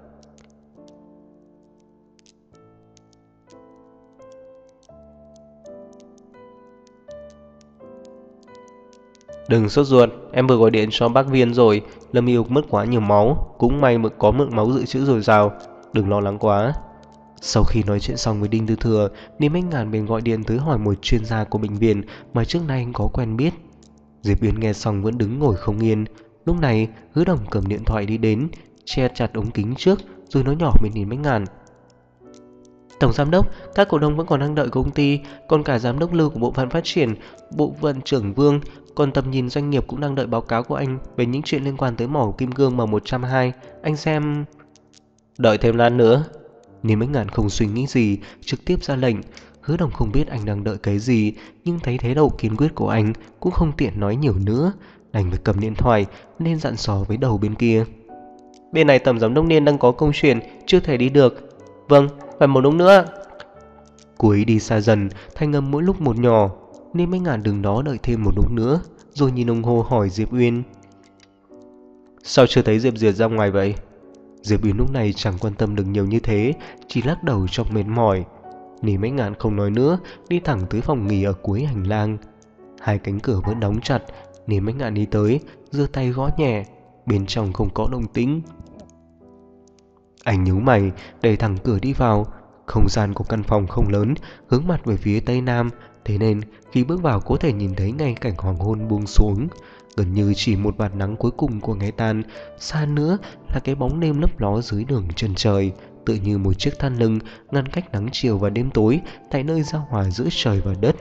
Đừng sốt ruột, em vừa gọi điện cho bác Viên rồi, Lâm Yêu mất quá nhiều máu, cũng may mới có mượn máu dự trữ dồi dào, đừng lo lắng quá. Sau khi nói chuyện xong với Đinh Tư Thừa, Niêm Bách Ngạn bèn gọi điện tới hỏi một chuyên gia của bệnh viện mà trước nay anh có quen biết. Diệp Uyên nghe xong vẫn đứng ngồi không yên. Lúc này Hứa Đồng cầm điện thoại đi đến, che chặt ống kính trước, rồi nói nhỏ với Niêm Bách Ngạn: Tổng giám đốc, các cổ đông vẫn còn đang đợi công ty, còn cả giám đốc Lưu của bộ phận phát triển, bộ phận trưởng Vương, còn tầm nhìn doanh nghiệp cũng đang đợi báo cáo của anh về những chuyện liên quan tới mỏ kim cương M một trăm hai. Anh xem... Đợi thêm lát nữa. Niêm Bách Ngạn không suy nghĩ gì, trực tiếp ra lệnh. Hứa Đồng không biết anh đang đợi cái gì, nhưng thấy thái độ kiên quyết của anh cũng không tiện nói nhiều nữa, đành phải cầm điện thoại nên dặn dò với đầu bên kia: Bên này tổng giám đốc Niên đang có công chuyện, chưa thể đi được. Vâng, phải một lúc nữa. Cô ấy đi xa dần, thanh âm mỗi lúc một nhỏ, nên Bách Ngạn đừng đó đợi thêm một lúc nữa, rồi nhìn đồng hồ hỏi Diệp Uyên: Sao chưa thấy Diệp Diệp ra ngoài vậy? Diệp Uyên lúc này chẳng quan tâm được nhiều như thế, chỉ lắc đầu trong mệt mỏi. Nỉ Bách Ngạn không nói nữa, đi thẳng tới phòng nghỉ ở cuối hành lang. Hai cánh cửa vẫn đóng chặt, Nỉ Bách Ngạn đi tới, giơ tay gõ nhẹ, bên trong không có động tĩnh. Anh nhíu mày, đẩy thẳng cửa đi vào. Không gian của căn phòng không lớn, hướng mặt về phía tây nam, thế nên khi bước vào có thể nhìn thấy ngay cảnh hoàng hôn buông xuống. Gần như chỉ một vạt nắng cuối cùng của ngày tan, xa nữa là cái bóng đêm lấp ló dưới đường chân trời, tựa như một chiếc than lưng ngăn cách nắng chiều và đêm tối tại nơi giao hòa giữa trời và đất.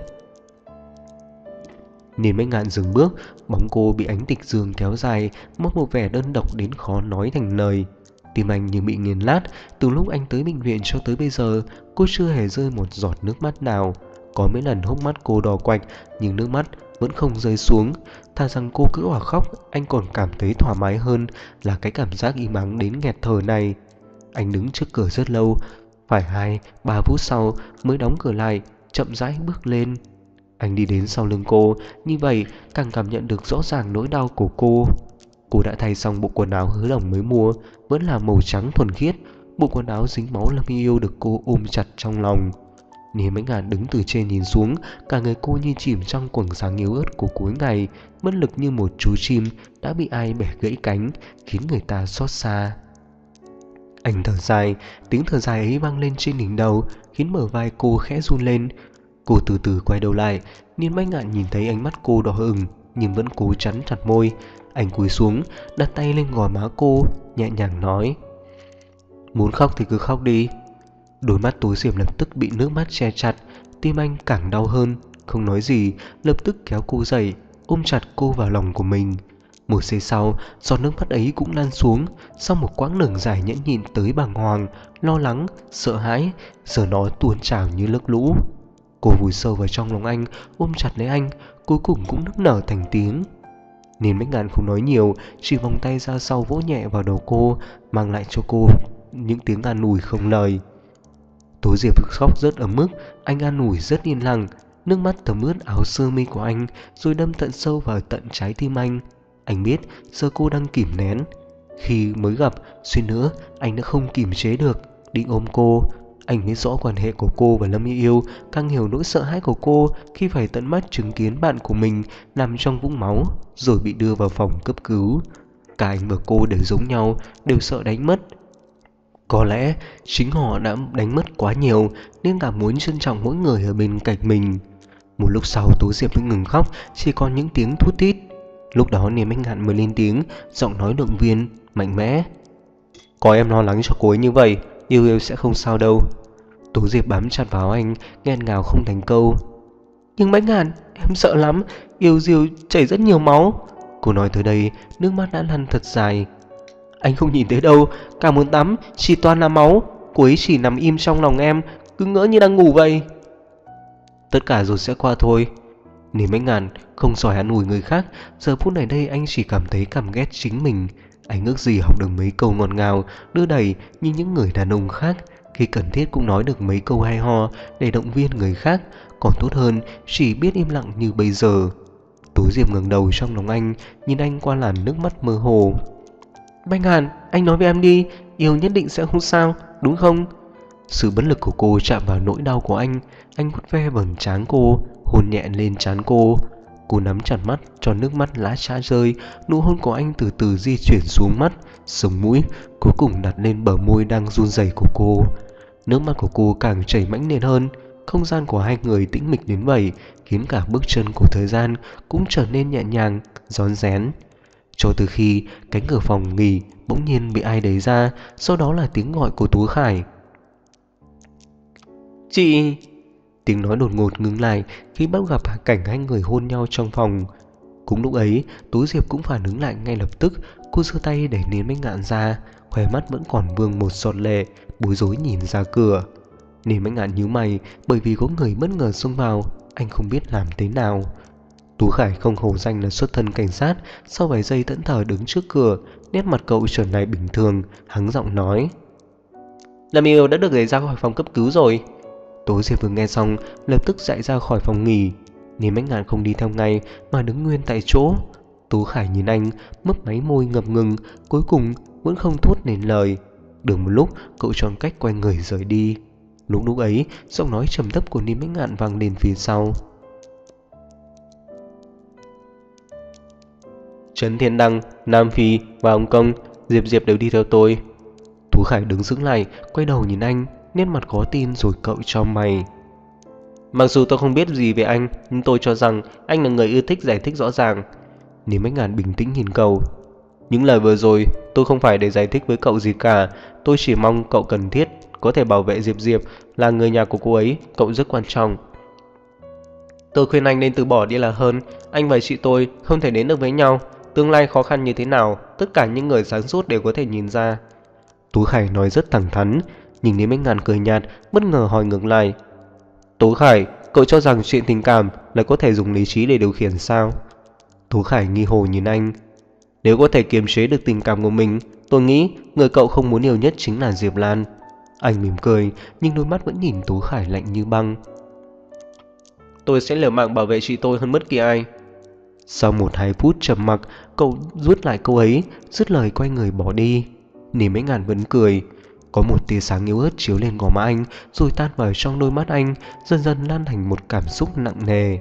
Niên Bách Ngạn dừng bước, bóng cô bị ánh tịch dương kéo dài, mất một vẻ đơn độc đến khó nói thành lời. Tim anh như bị nghiền lát, từ lúc anh tới bệnh viện cho tới bây giờ, cô chưa hề rơi một giọt nước mắt nào. Có mấy lần hốc mắt cô đỏ quạch, nhưng nước mắt vẫn không rơi xuống. Thà rằng cô cứ òa khóc, anh còn cảm thấy thoải mái hơn là cái cảm giác im ắng đến nghẹt thở này. Anh đứng trước cửa rất lâu, phải hai, ba phút sau mới đóng cửa lại, chậm rãi bước lên. Anh đi đến sau lưng cô, như vậy càng cảm nhận được rõ ràng nỗi đau của cô. Cô đã thay xong bộ quần áo Hứa Đồng mới mua, vẫn là màu trắng thuần khiết, bộ quần áo dính máu Lâm Yêu được cô ôm chặt trong lòng. Niên Bách Ngạn đứng từ trên nhìn xuống, cả người cô như chìm trong quầng sáng yếu ớt của cuối ngày, bất lực như một chú chim đã bị ai bẻ gãy cánh, khiến người ta xót xa. Anh thở dài, tiếng thở dài ấy vang lên trên đỉnh đầu, khiến bờ vai cô khẽ run lên. Cô từ từ quay đầu lại, Niên Bách Ngạn nhìn thấy ánh mắt cô đỏ ửng, nhưng vẫn cố chắn chặt môi. Anh cúi xuống, đặt tay lên gò má cô, nhẹ nhàng nói: Muốn khóc thì cứ khóc đi. Đôi mắt Tối Diệp lập tức bị nước mắt che chặt, tim anh càng đau hơn, không nói gì, lập tức kéo cô dậy, ôm chặt cô vào lòng của mình. Một giây sau, giọt nước mắt ấy cũng lan xuống. Sau một quãng đường dài nhẫn nhịn tới bàng hoàng, lo lắng, sợ hãi, giờ nó tuôn trào như nước lũ. Cô vùi sâu vào trong lòng anh, ôm chặt lấy anh, cuối cùng cũng nức nở thành tiếng. Niên Bách Ngạn không nói nhiều, chỉ vòng tay ra sau vỗ nhẹ vào đầu cô, mang lại cho cô những tiếng an ủi không lời. Tối Diệp khóc rất ấm ức, anh an ủi rất yên lặng, nước mắt thấm ướt áo sơ mi của anh, rồi đâm tận sâu vào tận trái tim anh. Anh biết giờ cô đang kìm nén. Khi mới gặp, suy nữa anh đã không kìm chế được, định ôm cô. Anh biết rõ quan hệ của cô và Lâm Y Yêu, càng hiểu nỗi sợ hãi của cô khi phải tận mắt chứng kiến bạn của mình nằm trong vũng máu rồi bị đưa vào phòng cấp cứu. Cả anh và cô đều giống nhau, đều sợ đánh mất. Có lẽ chính họ đã đánh mất quá nhiều nên cảm muốn trân trọng mỗi người ở bên cạnh mình. Một lúc sau Tú Diệp mới ngừng khóc, chỉ còn những tiếng thút thít. Lúc đó Niềm Anh Ngạn mới lên tiếng, giọng nói động viên, mạnh mẽ. Có em lo lắng cho cô ấy như vậy, Yêu Yêu sẽ không sao đâu. Tú Diệp bám chặt vào anh, nghẹn ngào không thành câu. Nhưng Bách Ngạn, em sợ lắm, Yêu Diêu chảy rất nhiều máu. Cô nói tới đây, nước mắt đã lăn thật dài. Anh không nhìn thấy đâu, cả muốn tắm, chỉ toàn là máu. Cô ấy chỉ nằm im trong lòng em, cứ ngỡ như đang ngủ vậy. Tất cả rồi sẽ qua thôi. Niềm Anh Ngạn không giỏi an ủi người khác. Giờ phút này đây anh chỉ cảm thấy căm ghét chính mình. Anh ước gì học được mấy câu ngọt ngào, đưa đẩy như những người đàn ông khác. Khi cần thiết cũng nói được mấy câu hay ho để động viên người khác. Còn tốt hơn chỉ biết im lặng như bây giờ. Tú Diệp ngẩng đầu trong lòng anh, nhìn anh qua làn nước mắt mơ hồ. Bách Ngạn, anh nói với em đi, Yêu nhất định sẽ không sao, đúng không? Sự bất lực của cô chạm vào nỗi đau của anh. Anh vuốt ve vầng trán cô, hôn nhẹ lên trán cô. Cô nắm chặt mắt cho nước mắt lã chã rơi. Nụ hôn của anh từ từ di chuyển xuống mắt, sống mũi, cuối cùng đặt lên bờ môi đang run rẩy của cô. Nước mắt của cô càng chảy mãnh liệt hơn. Không gian của hai người tĩnh mịch đến vậy, khiến cả bước chân của thời gian cũng trở nên nhẹ nhàng, rón rén. Cho từ khi cánh cửa phòng nghỉ bỗng nhiên bị ai đẩy ra, sau đó là tiếng gọi của Tú Khải. Chị! Tiếng nói đột ngột ngừng lại khi bắt gặp cảnh hai người hôn nhau trong phòng. Cũng lúc ấy, Tú Diệp cũng phản ứng lại ngay lập tức. Cô giơ tay đẩy Niềm Anh Ngạn ra, khóe mắt vẫn còn vương một giọt lệ, bối rối nhìn ra cửa. Niềm Anh Ngạn nhíu mày, bởi vì có người bất ngờ xông vào, anh không biết làm thế nào. Tú Khải không hổ danh là xuất thân cảnh sát, sau vài giây thẫn thờ đứng trước cửa, nét mặt cậu trở lại bình thường, hắng giọng nói. Lâm Yêu đã được đẩy ra khỏi phòng cấp cứu rồi. Tú Diệp vừa nghe xong, lập tức chạy ra khỏi phòng nghỉ. Niềm Anh Ngạn không đi theo ngay mà đứng nguyên tại chỗ. Tú Khải nhìn anh, mấp máy môi ngập ngừng, cuối cùng vẫn không thốt nên lời. Được một lúc, cậu chọn cách quay người rời đi. Lúc lúc ấy, giọng nói trầm thấp của Niềm Anh Ngạn vang lên phía sau. Trấn Thiên Đăng, Nam Phi và Hồng Kông, Diệp Diệp đều đi theo tôi. Tú Khải đứng sững lại, quay đầu nhìn anh, nét mặt khó tin rồi cậu cho mày. Mặc dù tôi không biết gì về anh, nhưng tôi cho rằng anh là người ưa thích giải thích rõ ràng. Niềm Anh Ngạn bình tĩnh nhìn cậu. Những lời vừa rồi tôi không phải để giải thích với cậu gì cả. Tôi chỉ mong cậu cần thiết có thể bảo vệ Diệp Diệp, là người nhà của cô ấy, cậu rất quan trọng. Tôi khuyên anh nên từ bỏ đi là hơn. Anh và chị tôi không thể đến được với nhau. Tương lai khó khăn như thế nào, tất cả những người sáng suốt đều có thể nhìn ra. Tú Khải nói rất thẳng thắn. Nhìn Niềm Anh Ngạn cười nhạt, bất ngờ hỏi ngược lại. Tú Khải, cậu cho rằng chuyện tình cảm là có thể dùng lý trí để điều khiển sao? Tú Khải nghi hồ nhìn anh. Nếu có thể kiềm chế được tình cảm của mình, tôi nghĩ người cậu không muốn yêu nhất chính là Diệp Lan. Anh mỉm cười, nhưng đôi mắt vẫn nhìn Tú Khải lạnh như băng. Tôi sẽ liều mạng bảo vệ chị tôi hơn bất kỳ ai. Sau một hai phút trầm mặc, cậu rút lại câu ấy, dứt lời quay người bỏ đi. Niềm Anh Ngạn vẫn cười. Có một tia sáng yếu ớt chiếu lên gò má anh, rồi tan vào trong đôi mắt anh, dần dần lan thành một cảm xúc nặng nề.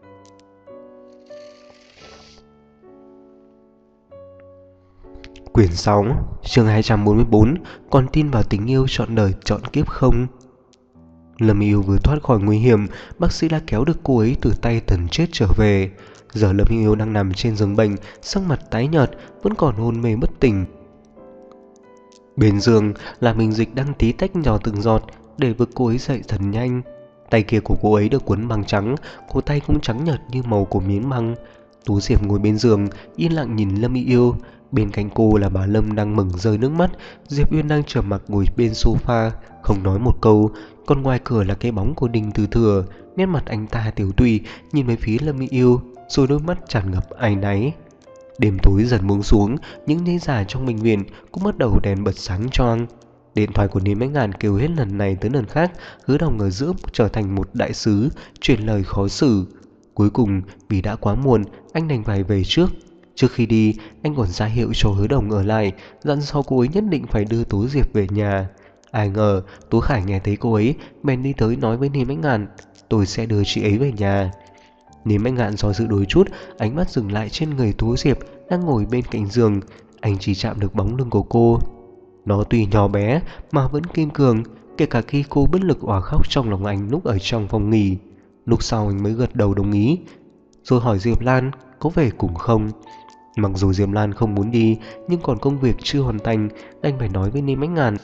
Quyển sáu, chương hai trăm bốn mươi bốn, còn tin vào tình yêu trọn đời trọn kiếp không? Lâm Yêu vừa thoát khỏi nguy hiểm, bác sĩ đã kéo được cô ấy từ tay thần chết trở về. Giờ Lâm Yêu đang nằm trên giường bệnh, sắc mặt tái nhợt, vẫn còn hôn mê bất tỉnh. Bên giường là Minh Dịch đang tí tách nhỏ từng giọt để vực cô ấy dậy thật nhanh. Tay kia của cô ấy được quấn băng trắng, cổ tay cũng trắng nhợt như màu của miếng băng. Tú Diệp ngồi bên giường, yên lặng nhìn Lâm Yêu. Bên cạnh cô là bà Lâm đang mừng rơi nước mắt. Diệp Uyên đang trầm mặc ngồi bên sofa, không nói một câu. Còn ngoài cửa là cái bóng của Đinh Từ Thừa. Nét mặt anh ta tiểu tụy, nhìn về phía Lâm Yêu, rồi đôi mắt tràn ngập áy náy. Đêm tối dần buông xuống, những giấy giả trong bệnh viện cũng bắt đầu đèn bật sáng choang. Điện thoại của Niềm Anh Ngạn kêu hết lần này tới lần khác, Hứa Đồng ở giữa trở thành một đại sứ, truyền lời khó xử. Cuối cùng, vì đã quá muộn, anh đành phải về trước. Trước khi đi, anh còn ra hiệu cho Hứa Đồng ở lại, dặn sau cô ấy nhất định phải đưa Tú Diệp về nhà. Ai ngờ, Tú Khải nghe thấy cô ấy, bèn đi tới nói với Niềm Anh Ngạn, tôi sẽ đưa chị ấy về nhà. Niềm Anh Ngạn do dự đôi chút, ánh mắt dừng lại trên người Tú Diệp đang ngồi bên cạnh giường. Anh chỉ chạm được bóng lưng của cô. Nó tuy nhỏ bé mà vẫn kiên cường, kể cả khi cô bất lực òa khóc trong lòng anh lúc ở trong phòng nghỉ. Lúc sau anh mới gật đầu đồng ý, rồi hỏi Diệp Lan có về cùng không. Mặc dù Diệp Lan không muốn đi, nhưng còn công việc chưa hoàn thành, anh phải nói với Ninh Mãnh Ngàn.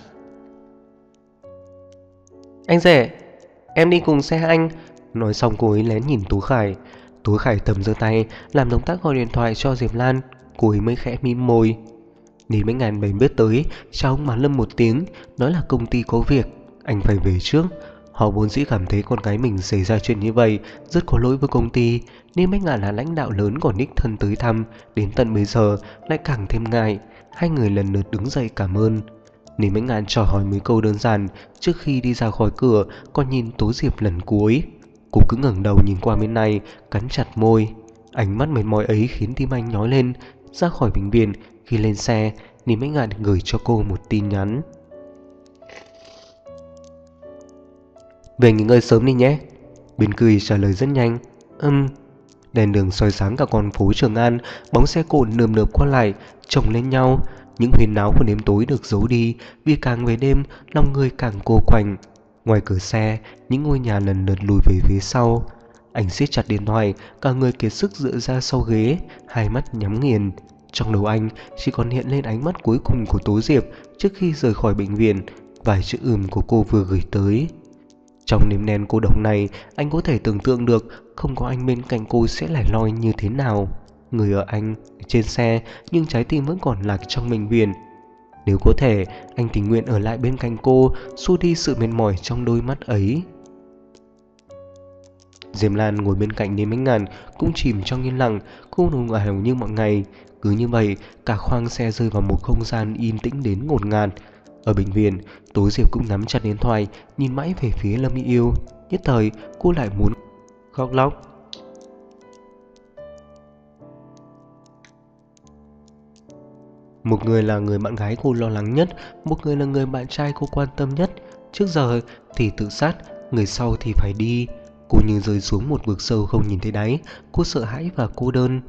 Anh rể, em đi cùng xe anh. Nói xong cô ấy lén nhìn Tú Khải. Tú Khải thầm giơ tay làm động tác gọi điện thoại cho Diệp Lan. Cô ấy mới khẽ mím môi. Ninh Mãnh Ngàn bèn biết tới, chào ông bà Lâm một tiếng, nói là công ty có việc, anh phải về trước. Họ vốn dĩ cảm thấy con gái mình xảy ra chuyện như vậy rất có lỗi với công ty. Ninh Mãnh Ngàn là lãnh đạo lớn còn đích thân tới thăm, đến tận bây giờ lại càng thêm ngại. Hai người lần lượt đứng dậy cảm ơn. Ninh Mãnh Ngàn trò hỏi mấy câu đơn giản trước khi đi ra khỏi cửa, còn nhìn Tố Diệp lần cuối. Cô cứ ngẩng đầu nhìn qua bên này, cắn chặt môi. Ánh mắt mệt mỏi ấy khiến tim anh nhói lên. Ra khỏi bệnh viện, khi lên xe, Ninh Mãnh Ngạn gửi cho cô một tin nhắn. Về nghỉ ngơi sớm đi nhé. Bên cười trả lời rất nhanh. Ừm. Đèn đường soi sáng cả con phố Trường An, bóng xe cộ nườm nượp qua lại, chồng lên nhau. Những huyên náo của đêm tối được giấu đi, vì càng về đêm, lòng người càng cô quạnh. Ngoài cửa xe, những ngôi nhà lần lượt lùi về phía sau. Anh siết chặt điện thoại, cả người kiệt sức dựa ra sau ghế, hai mắt nhắm nghiền. Trong đầu anh chỉ còn hiện lên ánh mắt cuối cùng của Tố Diệp trước khi rời khỏi bệnh viện, vài chữ ừm của cô vừa gửi tới. Trong nếm đen cô độc này, anh có thể tưởng tượng được không có anh bên cạnh cô sẽ lẻ loi như thế nào. Người ở anh trên xe, nhưng trái tim vẫn còn lạc trong bệnh viện. Nếu có thể, anh tình nguyện ở lại bên cạnh cô, xua đi sự mệt mỏi trong đôi mắt ấy. Diệp Lan ngồi bên cạnh Ninh Mãnh Ngàn cũng chìm trong yên lặng, không nồng ảo như mọi ngày. Cứ như vậy, cả khoang xe rơi vào một không gian yên tĩnh đến ngột ngạt. Ở bệnh viện, Tố Diệp cũng nắm chặt điện thoại, nhìn mãi về phía Lâm Y Yêu. Nhất thời, cô lại muốn khóc lóc. Một người là người bạn gái cô lo lắng nhất, một người là người bạn trai cô quan tâm nhất. Trước giờ thì tự sát, người sau thì phải đi. Cô như rơi xuống một vực sâu không nhìn thấy đáy. Cô sợ hãi và cô đơn.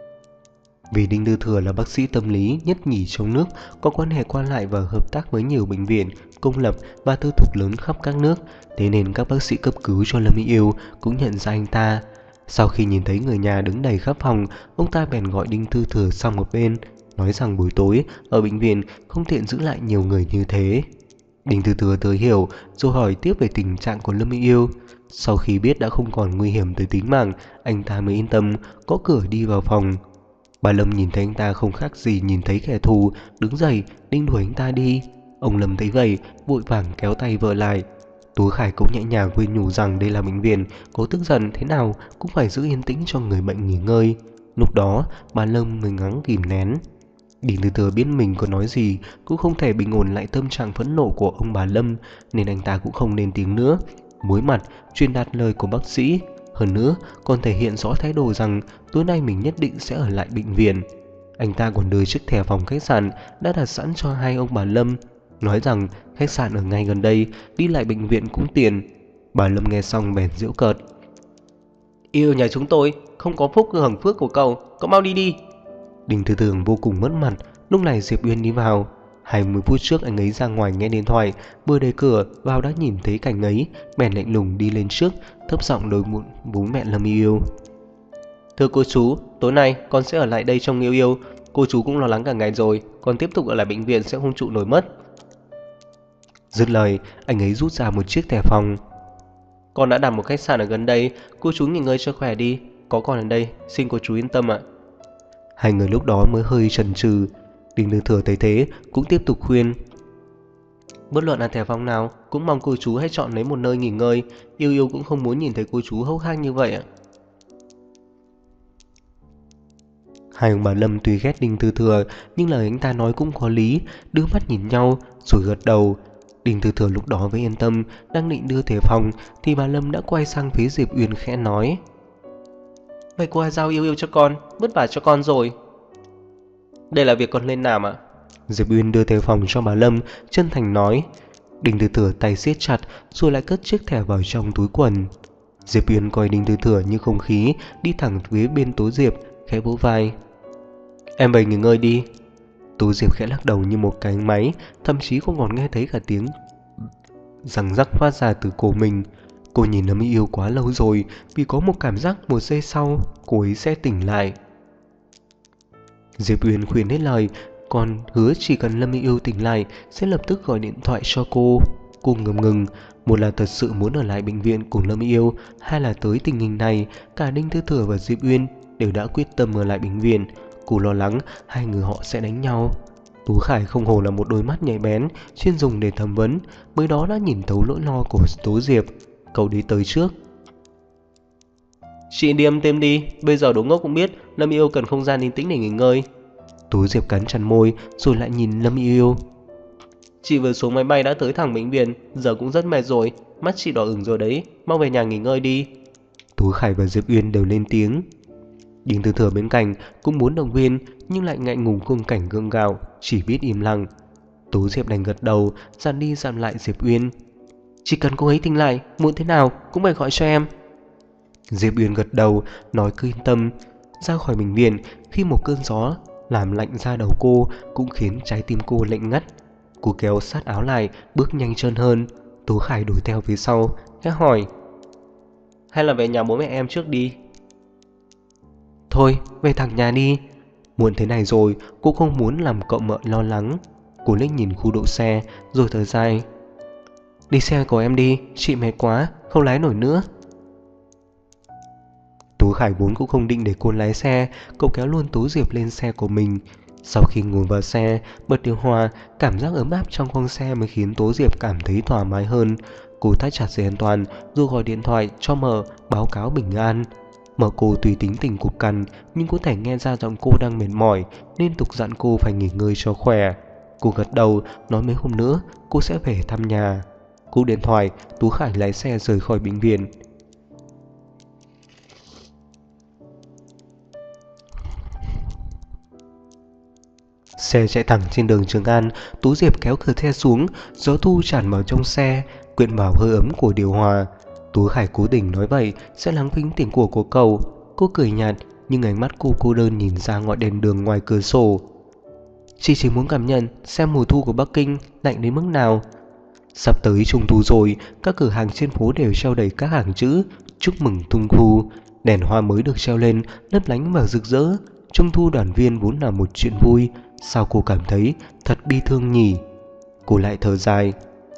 Vì Đinh Tư Thừa là bác sĩ tâm lý nhất nhì trong nước, có quan hệ qua lại và hợp tác với nhiều bệnh viện công lập và tư thục lớn khắp các nước, thế nên các bác sĩ cấp cứu cho Lâm Y Yêu cũng nhận ra anh ta. Sau khi nhìn thấy người nhà đứng đầy khắp phòng, ông ta bèn gọi Đinh Tư Thừa sang một bên, nói rằng buổi tối ở bệnh viện không tiện giữ lại nhiều người như thế. Đinh Tư Thừa tới hiểu rồi hỏi tiếp về tình trạng của Lâm Y Yêu. Sau khi biết đã không còn nguy hiểm tới tính mạng, anh ta mới yên tâm có cửa đi vào phòng. Bà Lâm nhìn thấy anh ta không khác gì nhìn thấy kẻ thù, đứng dậy định đuổi anh ta đi. Ông Lâm thấy vậy vội vàng kéo tay vợ lại. Tú Khải cũng nhẹ nhàng khuyên nhủ rằng đây là bệnh viện, có tức giận thế nào cũng phải giữ yên tĩnh cho người bệnh nghỉ ngơi. Lúc đó bà Lâm mới ngắng kìm nén. Đinh Tư Thừa biết mình có nói gì cũng không thể bình ổn lại tâm trạng phẫn nộ của ông bà Lâm, nên anh ta cũng không lên tiếng nữa. Muối mặt truyền đạt lời của bác sĩ, hơn nữa còn thể hiện rõ thái độ rằng tối nay mình nhất định sẽ ở lại bệnh viện. Anh ta còn đưa chiếc thẻ phòng khách sạn đã đặt sẵn cho hai ông bà Lâm, nói rằng khách sạn ở ngay gần đây, đi lại bệnh viện cũng tiện. Bà Lâm nghe xong bèn giễu cợt. Yêu nhà chúng tôi không có phúc hưởng phước của cậu, cậu mau đi đi. Đinh Tư Thường vô cùng mất mặt. Lúc này Diệp Uyên đi vào. Hai mươi phút trước anh ấy ra ngoài nghe điện thoại, vừa đẩy cửa vào đã nhìn thấy cảnh ấy, bèn lạnh lùng đi lên trước, thấp giọng đối mũi bố mẹ Lâm Y Yêu. Thưa cô chú, tối nay con sẽ ở lại đây trông Yêu Yêu. Cô chú cũng lo lắng cả ngày rồi, con tiếp tục ở lại bệnh viện sẽ không trụ nổi mất. Dứt lời, anh ấy rút ra một chiếc thẻ phòng. Con đã đặt một khách sạn ở gần đây, cô chú nghỉ ngơi cho khỏe đi, có con ở đây, xin cô chú yên tâm ạ. Hai người lúc đó mới hơi chần chừ. Đinh Tư Thừa thấy thế cũng tiếp tục khuyên. Bất luận là thẻ phòng nào, cũng mong cô chú hãy chọn lấy một nơi nghỉ ngơi. Yêu Yêu cũng không muốn nhìn thấy cô chú hốc hác như vậy ạ. Hai ông bà Lâm tuy ghét Đinh Tư Thừa, nhưng lời anh ta nói cũng có lý, đưa mắt nhìn nhau rồi gật đầu. Đinh Tư Thừa lúc đó mới yên tâm, đang định đưa thẻ phòng thì bà Lâm đã quay sang phía Diệp Uyên khẽ nói. Vậy cô hãy giao Yêu Yêu cho con, vất vả cho con rồi. Đây là việc con nên làm ạ. Diệp Uyên đưa thẻ phòng cho bà Lâm, chân thành nói. Đinh Tư Thừa tay siết chặt rồi lại cất chiếc thẻ vào trong túi quần. Diệp Uyên coi Đinh Tư Thừa như không khí, đi thẳng phía bên Tố Diệp, khẽ vỗ vai. Em về nghỉ ngơi đi. Tú Diệp khẽ lắc đầu như một cái máy, thậm chí cô còn nghe thấy cả tiếng răng rắc phát ra từ cổ mình. Cô nhìn Lâm Yêu quá lâu rồi, vì có một cảm giác một giây sau cô ấy sẽ tỉnh lại. Diệp Uyên khuyên hết lời, còn hứa chỉ cần Lâm Yêu tỉnh lại sẽ lập tức gọi điện thoại cho cô. Cô ngầm ngừng, một là thật sự muốn ở lại bệnh viện cùng Lâm Yêu, hai là tới tình hình này, cả Đinh Tư Thừa và Diệp Uyên đều đã quyết tâm ở lại bệnh viện. Cô lo lắng hai người họ sẽ đánh nhau. Tú Khải không hổ là một đôi mắt nhạy bén, chuyên dùng để thẩm vấn, mới đó đã nhìn thấu nỗi lo của Tố Diệp. Cậu đi tới trước. Chị đi âm thêm đi, bây giờ đố ngốc cũng biết Lâm Yêu cần không gian yên tĩnh để nghỉ ngơi. Tú Diệp cắn chặt môi rồi lại nhìn Lâm Yêu. Chị vừa xuống máy bay đã tới thẳng bệnh viện, giờ cũng rất mệt rồi, mắt chị đỏ ửng rồi đấy, mau về nhà nghỉ ngơi đi. Tú Khải và Diệp Uyên đều lên tiếng. Đinh Tư Thừa bên cạnh cũng muốn động viên nhưng lại ngại ngùng khung cảnh gượng gạo, chỉ biết im lặng. Tú Diệp đành gật đầu, dặn đi dặn lại Diệp Uyên. Chỉ cần cô ấy tỉnh lại, muộn thế nào cũng phải gọi cho em. Diệp Uyên gật đầu, nói cứ yên tâm. Ra khỏi bệnh viện, khi một cơn gió làm lạnh ra đầu cô cũng khiến trái tim cô lạnh ngắt. Cô kéo sát áo lại, bước nhanh chân hơn. Tú Khải đuổi theo phía sau, khẽ hỏi: hay là về nhà bố mẹ em trước đi? Thôi, về thẳng nhà đi. Muộn thế này rồi, cô không muốn làm cậu mợ lo lắng. Cô liếc nhìn khu đỗ xe, rồi thở dài. Đi xe của em đi, chị mệt quá, không lái nổi nữa. Tú Khải vốn cũng không định để cô lái xe, cậu kéo luôn Tú Diệp lên xe của mình. Sau khi ngồi vào xe, bật điều hòa, cảm giác ấm áp trong khoang xe mới khiến Tú Diệp cảm thấy thoải mái hơn. Cô thắt chặt dây an toàn, rồi gọi điện thoại cho Mờ báo cáo bình an. Mờ cô tùy tính tình cục cằn, nhưng có thể nghe ra giọng cô đang mệt mỏi, liên tục dặn cô phải nghỉ ngơi cho khỏe. Cô gật đầu, nói mấy hôm nữa cô sẽ về thăm nhà. Cú điện thoại, Tú Khải lái xe rời khỏi bệnh viện. Xe chạy thẳng trên đường Trường An, Tú Diệp kéo cửa xe xuống, gió thu tràn vào trong xe, quyện vào hơi ấm của điều hòa. Tú Khải cố tình nói vậy sẽ lắng phính tiếng của cô cậu. Cô cười nhạt, nhưng ánh mắt cô cô đơn nhìn ra ngọn đèn đường ngoài cửa sổ. Chị chỉ muốn cảm nhận xem mùa thu của Bắc Kinh lạnh đến mức nào. Sắp tới trung thu rồi, các cửa hàng trên phố đều treo đầy các hàng chữ chúc mừng trung thu. Đèn hoa mới được treo lên, lấp lánh và rực rỡ. Trung thu đoàn viên vốn là một chuyện vui, sao cô cảm thấy thật bi thương nhỉ? Cô lại thở dài.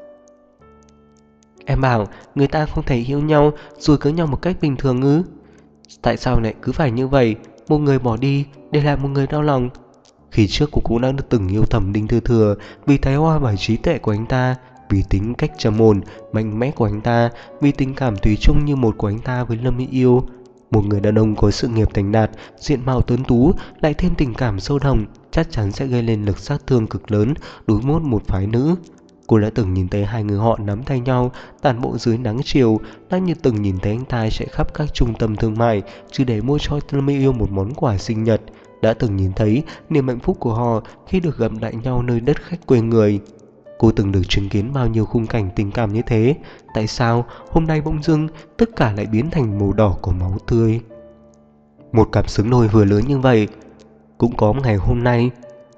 Em bảo người ta không thể yêu nhau rồi cưới nhau một cách bình thường ư? Tại sao lại cứ phải như vậy? Một người bỏ đi để lại một người đau lòng. Khi trước cô cũng đã từng yêu thầm Đinh Tư Thừa vì tài hoa và trí tuệ của anh ta, vì tính cách trầm ổn, mạnh mẽ của anh ta, vì tình cảm thủy chung như một của anh ta với Lâm Mỹ Yêu. Một người đàn ông có sự nghiệp thành đạt, diện mạo tuấn tú, lại thêm tình cảm sâu đậm, chắc chắn sẽ gây lên lực sát thương cực lớn đối với một phái nữ. Cô đã từng nhìn thấy hai người họ nắm tay nhau tản bộ dưới nắng chiều, đã như từng nhìn thấy anh ta chạy khắp các trung tâm thương mại chỉ để mua cho Lâm Mỹ Yêu một món quà sinh nhật, đã từng nhìn thấy niềm hạnh phúc của họ khi được gặp lại nhau nơi đất khách quê người. Cô từng được chứng kiến bao nhiêu khung cảnh tình cảm như thế, tại sao hôm nay bỗng dưng tất cả lại biến thành màu đỏ của máu tươi? Một cặp xứng đôi vừa lớn như vậy cũng có ngày hôm nay.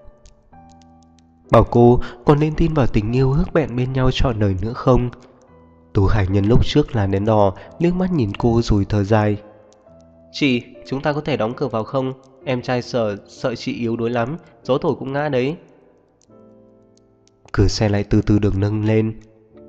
Bảo cô còn nên tin vào tình yêu ước hẹn bên nhau trọn đời nữa không? Tú Khải nhân lúc trước là đèn đỏ liếc mắt nhìn cô rồi thở dài. Chị, chúng ta có thể đóng cửa vào không? Em trai sợ sợ chị yếu đuối lắm, gió thổi cũng ngã đấy. Cửa xe lại từ từ được nâng lên.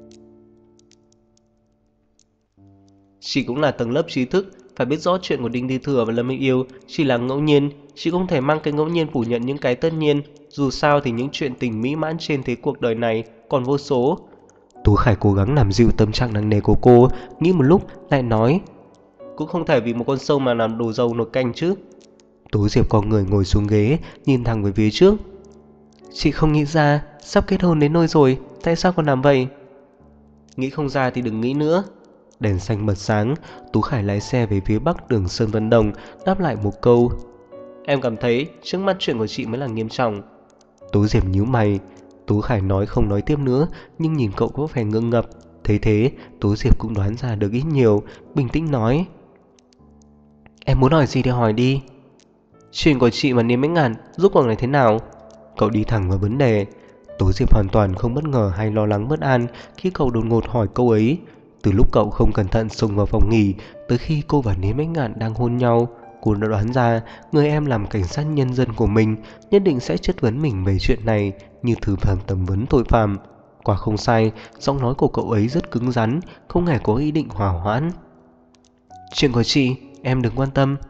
Chị cũng là tầng lớp trí thức, phải biết rõ chuyện của Đinh Tư Thừa và Lâm Mỹ Yêu chỉ là ngẫu nhiên. Chị không thể mang cái ngẫu nhiên phủ nhận những cái tất nhiên. Dù sao thì những chuyện tình mỹ mãn trên thế cuộc đời này còn vô số. Tú Khải cố gắng làm dịu tâm trạng nặng nề của cô, nghĩ một lúc lại nói, cũng không thể vì một con sâu mà làm đổ dầu nồi canh chứ. Tú Diệp có người ngồi xuống ghế, nhìn thẳng về phía trước. Chị không nghĩ ra, sắp kết hôn đến nơi rồi, tại sao còn làm vậy? Nghĩ không ra thì đừng nghĩ nữa. Đèn xanh bật sáng, Tú Khải lái xe về phía bắc đường Sơn Vân Đồng, đáp lại một câu. Em cảm thấy trước mắt chuyện của chị mới là nghiêm trọng. Tú Diệp nhíu mày. Tú Khải nói không nói tiếp nữa, nhưng nhìn cậu có vẻ ngượng ngập. Thấy thế, Tú Diệp cũng đoán ra được ít nhiều, bình tĩnh nói. Em muốn hỏi gì thì hỏi đi. Chuyện của chị và Niêm Bách Ngạn rốt cuộc là thế nào? cậu đi thẳng vào vấn đề. Tố Diệp hoàn toàn không bất ngờ hay lo lắng bất an khi cậu đột ngột hỏi câu ấy. Từ lúc cậu không cẩn thận xông vào phòng nghỉ tới khi cô và Lý Bách Ngạn đang hôn nhau, cô đã đoán ra người em làm cảnh sát nhân dân của mình nhất định sẽ chất vấn mình về chuyện này như thử phàm tầm vấn tội phạm. Quả không sai, giọng nói của cậu ấy rất cứng rắn, không hề có ý định hòa hoãn. Chuyện của chị, em đừng quan tâm.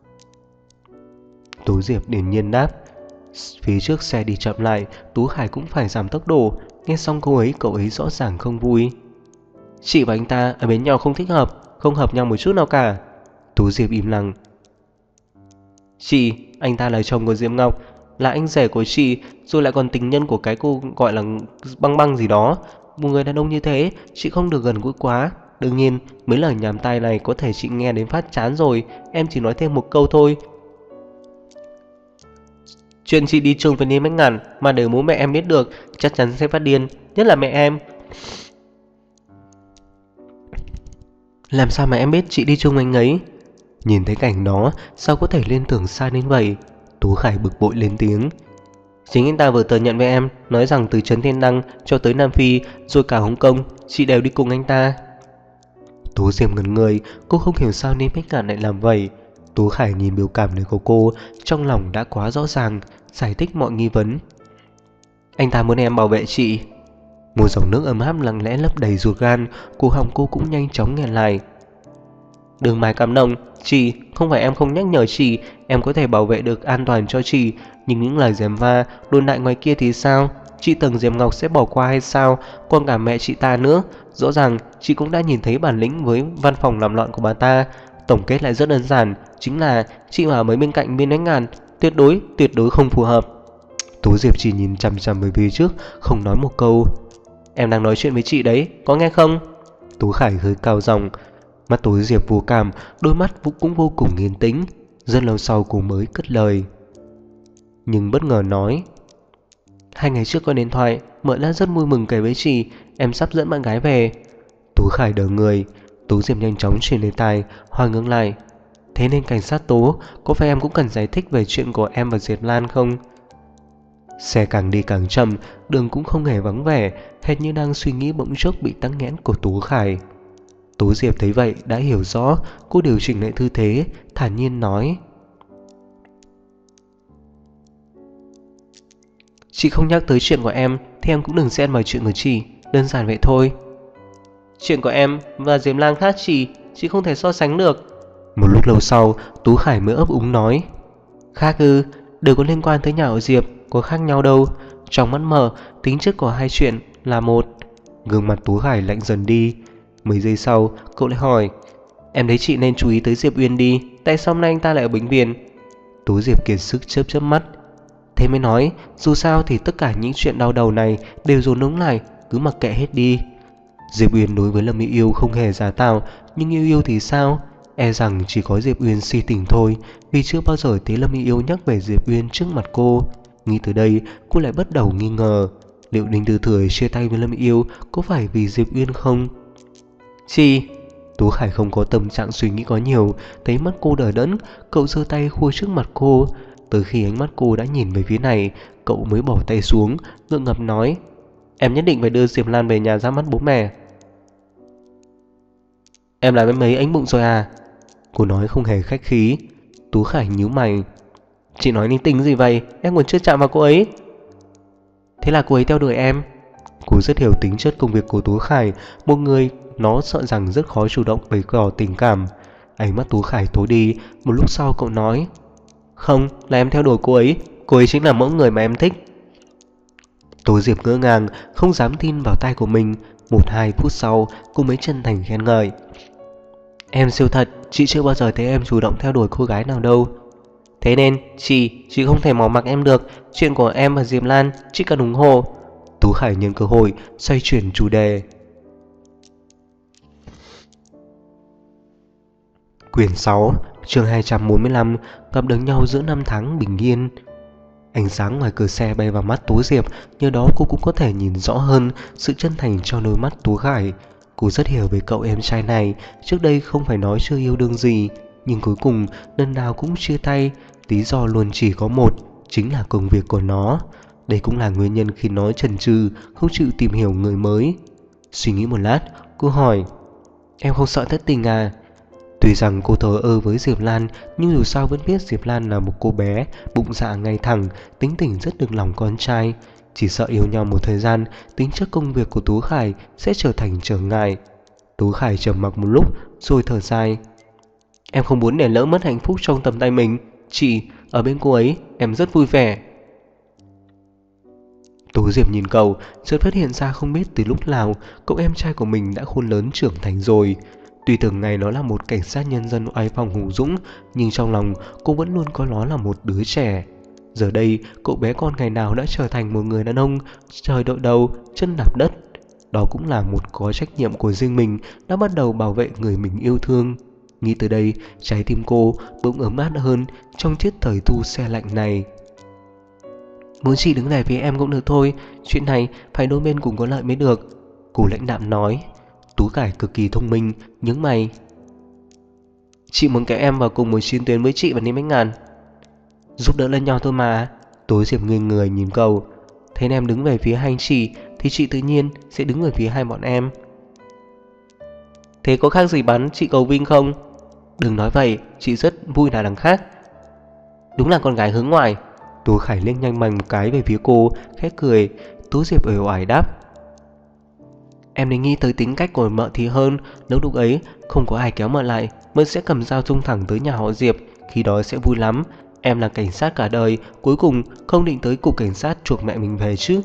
Tố Diệp điềm nhiên đáp. Phía trước xe đi chậm lại, Tú Khải cũng phải giảm tốc độ. Nghe xong câu ấy, cậu ấy rõ ràng không vui. Chị và anh ta ở bên nhau không thích hợp, không hợp nhau một chút nào cả. Tú Diệp im lặng. Chị, anh ta là chồng của Diệp Ngọc, là anh rể của chị, rồi lại còn tình nhân của cái cô gọi là Băng Băng gì đó. Một người đàn ông như thế, chị không được gần gũi quá. Đương nhiên, mấy lời nhảm tai này có thể chị nghe đến phát chán rồi. Em chỉ nói thêm một câu thôi. Chuyện chị đi chung với Lý Bách Ngạn mà để bố mẹ em biết được, chắc chắn sẽ phát điên, nhất là mẹ em. Làm sao mà em biết chị đi chung anh ấy? Nhìn thấy cảnh đó, sao có thể liên tưởng xa đến vậy? Tú Khải bực bội lên tiếng. Chính anh ta vừa thừa nhận với em, nói rằng từ Trấn Thiên Đăng cho tới Nam Phi, rồi cả Hồng Kông, chị đều đi cùng anh ta. Tú Diệp ngẩn người, cô không hiểu sao Lý Bách Ngạn lại làm vậy. Tú Khải nhìn biểu cảm này của cô, trong lòng đã quá rõ ràng, giải thích mọi nghi vấn. Anh ta muốn em bảo vệ chị. Một dòng nước ấm áp lặng lẽ lấp đầy ruột gan, cổ họng cô cũng nhanh chóng nghẹn lại. Đừng mải cảm động, chị, không phải em không nhắc nhở chị, em có thể bảo vệ được an toàn cho chị, nhưng những lời gièm va, đồn đại ngoài kia thì sao? Chị tưởng Diệp Ngọc sẽ bỏ qua hay sao? Còn cả mẹ chị ta nữa. Rõ ràng chị cũng đã nhìn thấy bản lĩnh với văn phòng làm loạn của bà ta. Tổng kết lại rất đơn giản, chính là chị ở mới bên cạnh Biên Ánh Ngàn, tuyệt đối, tuyệt đối không phù hợp. Tú Diệp chỉ nhìn chằm chằm về phía trước, không nói một câu. Em đang nói chuyện với chị đấy, có nghe không? Tú Khải hơi cao giọng. Mắt Tú Diệp vô cảm, đôi mắt cũng vô cùng yên tĩnh. Rất lâu sau cô mới cất lời. Nhưng bất ngờ nói. Hai ngày trước có điện thoại, mợ đã rất vui mừng kể với chị, em sắp dẫn bạn gái về. Tú Khải đờ người. Tú Diệp nhanh chóng chuyển đề tài, hỏi ngược lại. Thế nên cảnh sát Tố, có phải em cũng cần giải thích về chuyện của em và Diệp Lan không? Xe càng đi càng chậm, đường cũng không hề vắng vẻ, hệt như đang suy nghĩ bỗng chốc bị tắc nghẽn của Tú Khải. Tú Diệp thấy vậy đã hiểu rõ, cô điều chỉnh lại tư thế, thản nhiên nói. Chị không nhắc tới chuyện của em, thì em cũng đừng xen vào chuyện của chị, đơn giản vậy thôi. Chuyện của em và Diệp Lan khác chị, chị không thể so sánh được. Một lúc lâu sau, Tú Khải mới ấp úng nói. Khác ư, đều có liên quan tới nhà họ Diệp, có khác nhau đâu. Trong mắt mở, tính chất của hai chuyện là một. Gương mặt Tú Khải lạnh dần đi. Mấy giây sau, cậu lại hỏi. Em thấy chị nên chú ý tới Diệp Uyên đi, tại sao hôm nay anh ta lại ở bệnh viện? Tú Diệp kiệt sức chớp chớp mắt. Thế mới nói, dù sao thì tất cả những chuyện đau đầu này đều dồn nóng lại, cứ mặc kệ hết đi. Diệp Uyên đối với Lâm Mỹ Yêu không hề giả tạo, nhưng yêu yêu thì sao? E rằng chỉ có Diệp Uyên si tình thôi, vì chưa bao giờ thấy Lâm Mỹ Yêu nhắc về Diệp Uyên trước mặt cô. Nghĩ từ đây, cô lại bắt đầu nghi ngờ, liệu Đinh Tư Thừa chia tay với Lâm Mỹ Yêu có phải vì Diệp Uyên không? Chị... Tú Khải không có tâm trạng suy nghĩ quá nhiều, thấy mắt cô đờ đẫn, cậu giơ tay khua trước mặt cô. Từ khi ánh mắt cô đã nhìn về phía này, cậu mới bỏ tay xuống, ngượng ngập nói. Em nhất định phải đưa Diệp Lan về nhà ra mắt bố mẹ. Em làm em ấy ánh bụng rồi à? Cô nói không hề khách khí. Tú Khải nhíu mày. Chị nói linh tinh gì vậy? Em còn chưa chạm vào cô ấy. Thế là cô ấy theo đuổi em. Cô rất hiểu tính chất công việc của Tú Khải, một người nó sợ rằng rất khó chủ động bày tỏ tình cảm. Ánh mắt Tú Khải tối đi. Một lúc sau cậu nói. Không, là em theo đuổi cô ấy. Cô ấy chính là mẫu người mà em thích. Tố Diệp ngỡ ngàng, không dám tin vào tai của mình. Một hai phút sau, cô mới chân thành khen ngợi. Em siêu thật, chị chưa bao giờ thấy em chủ động theo đuổi cô gái nào đâu. Thế nên, chị, chị không thể bỏ mặc em được. Chuyện của em và Diệp Lan, chị cần ủng hộ. Tú Khải nhân cơ hội, xoay chuyển chủ đề. Quyển sáu, chương hai trăm bốn mươi lăm, gặp được nhau giữa năm tháng bình yên. Ánh sáng ngoài cửa xe bay vào mắt Tú Diệp, nhờ đó cô cũng có thể nhìn rõ hơn sự chân thành trong đôi mắt Tú Khải. Cô rất hiểu về cậu em trai này, trước đây không phải nói chưa yêu đương gì, nhưng cuối cùng lần nào cũng chia tay, lý do luôn chỉ có một, chính là công việc của nó. Đây cũng là nguyên nhân khiến nó chần chừ, không chịu tìm hiểu người mới. Suy nghĩ một lát, cô hỏi: Em không sợ thất tình à? Tuy rằng cô thờ ơ với Diệp Lan, nhưng dù sao vẫn biết Diệp Lan là một cô bé bụng dạ ngay thẳng, tính tình rất được lòng con trai. Chỉ sợ yêu nhau một thời gian, tính chất công việc của Tú Khải sẽ trở thành trở ngại. Tú Khải trầm mặc một lúc rồi thở dài: Em không muốn để lỡ mất hạnh phúc trong tầm tay mình. Chị, ở bên cô ấy em rất vui vẻ. Tú Diệp nhìn cậu, chợt phát hiện ra không biết từ lúc nào cậu em trai của mình đã khôn lớn trưởng thành rồi. Tuy thường ngày nó là một cảnh sát nhân dân oai phong hùng dũng, nhưng trong lòng cô vẫn luôn coi nó là một đứa trẻ. Giờ đây, cậu bé con ngày nào đã trở thành một người đàn ông, trời đội đầu, chân đạp đất. Đó cũng là một có trách nhiệm của riêng mình, đã bắt đầu bảo vệ người mình yêu thương. Nghĩ tới đây, trái tim cô bỗng ấm áp hơn trong chiếc thời thu se lạnh này. Muốn chị đứng về phía em cũng được thôi, chuyện này phải đôi bên cùng có lợi mới được, cô lãnh đạm nói. Tú Khải cực kỳ thông minh, nhướng mày: Chị muốn kéo em vào cùng một chiến tuyến với chị và Niêm Bách Ngàn. Giúp đỡ lẫn nhau thôi mà. Tố Diệp nghiêng người nhìn cậu: Thế em đứng về phía hai anh chị thì chị tự nhiên sẽ đứng về phía hai bọn em. Thế có khác gì bắn chị cầu Vinh không? Đừng nói vậy, chị rất vui là đằng khác. Đúng là con gái hướng ngoài. Tú Khải liếc nhanh mạnh một cái về phía cô, khẽ cười. Tú Diệp uể oải đáp: Em nên nghĩ tới tính cách của mợ thì hơn. Nếu lúc ấy không có ai kéo mợ lại, mợ sẽ cầm dao trung thẳng tới nhà họ Diệp. Khi đó sẽ vui lắm. Em là cảnh sát cả đời, cuối cùng không định tới cục cảnh sát chuộc mẹ mình về chứ.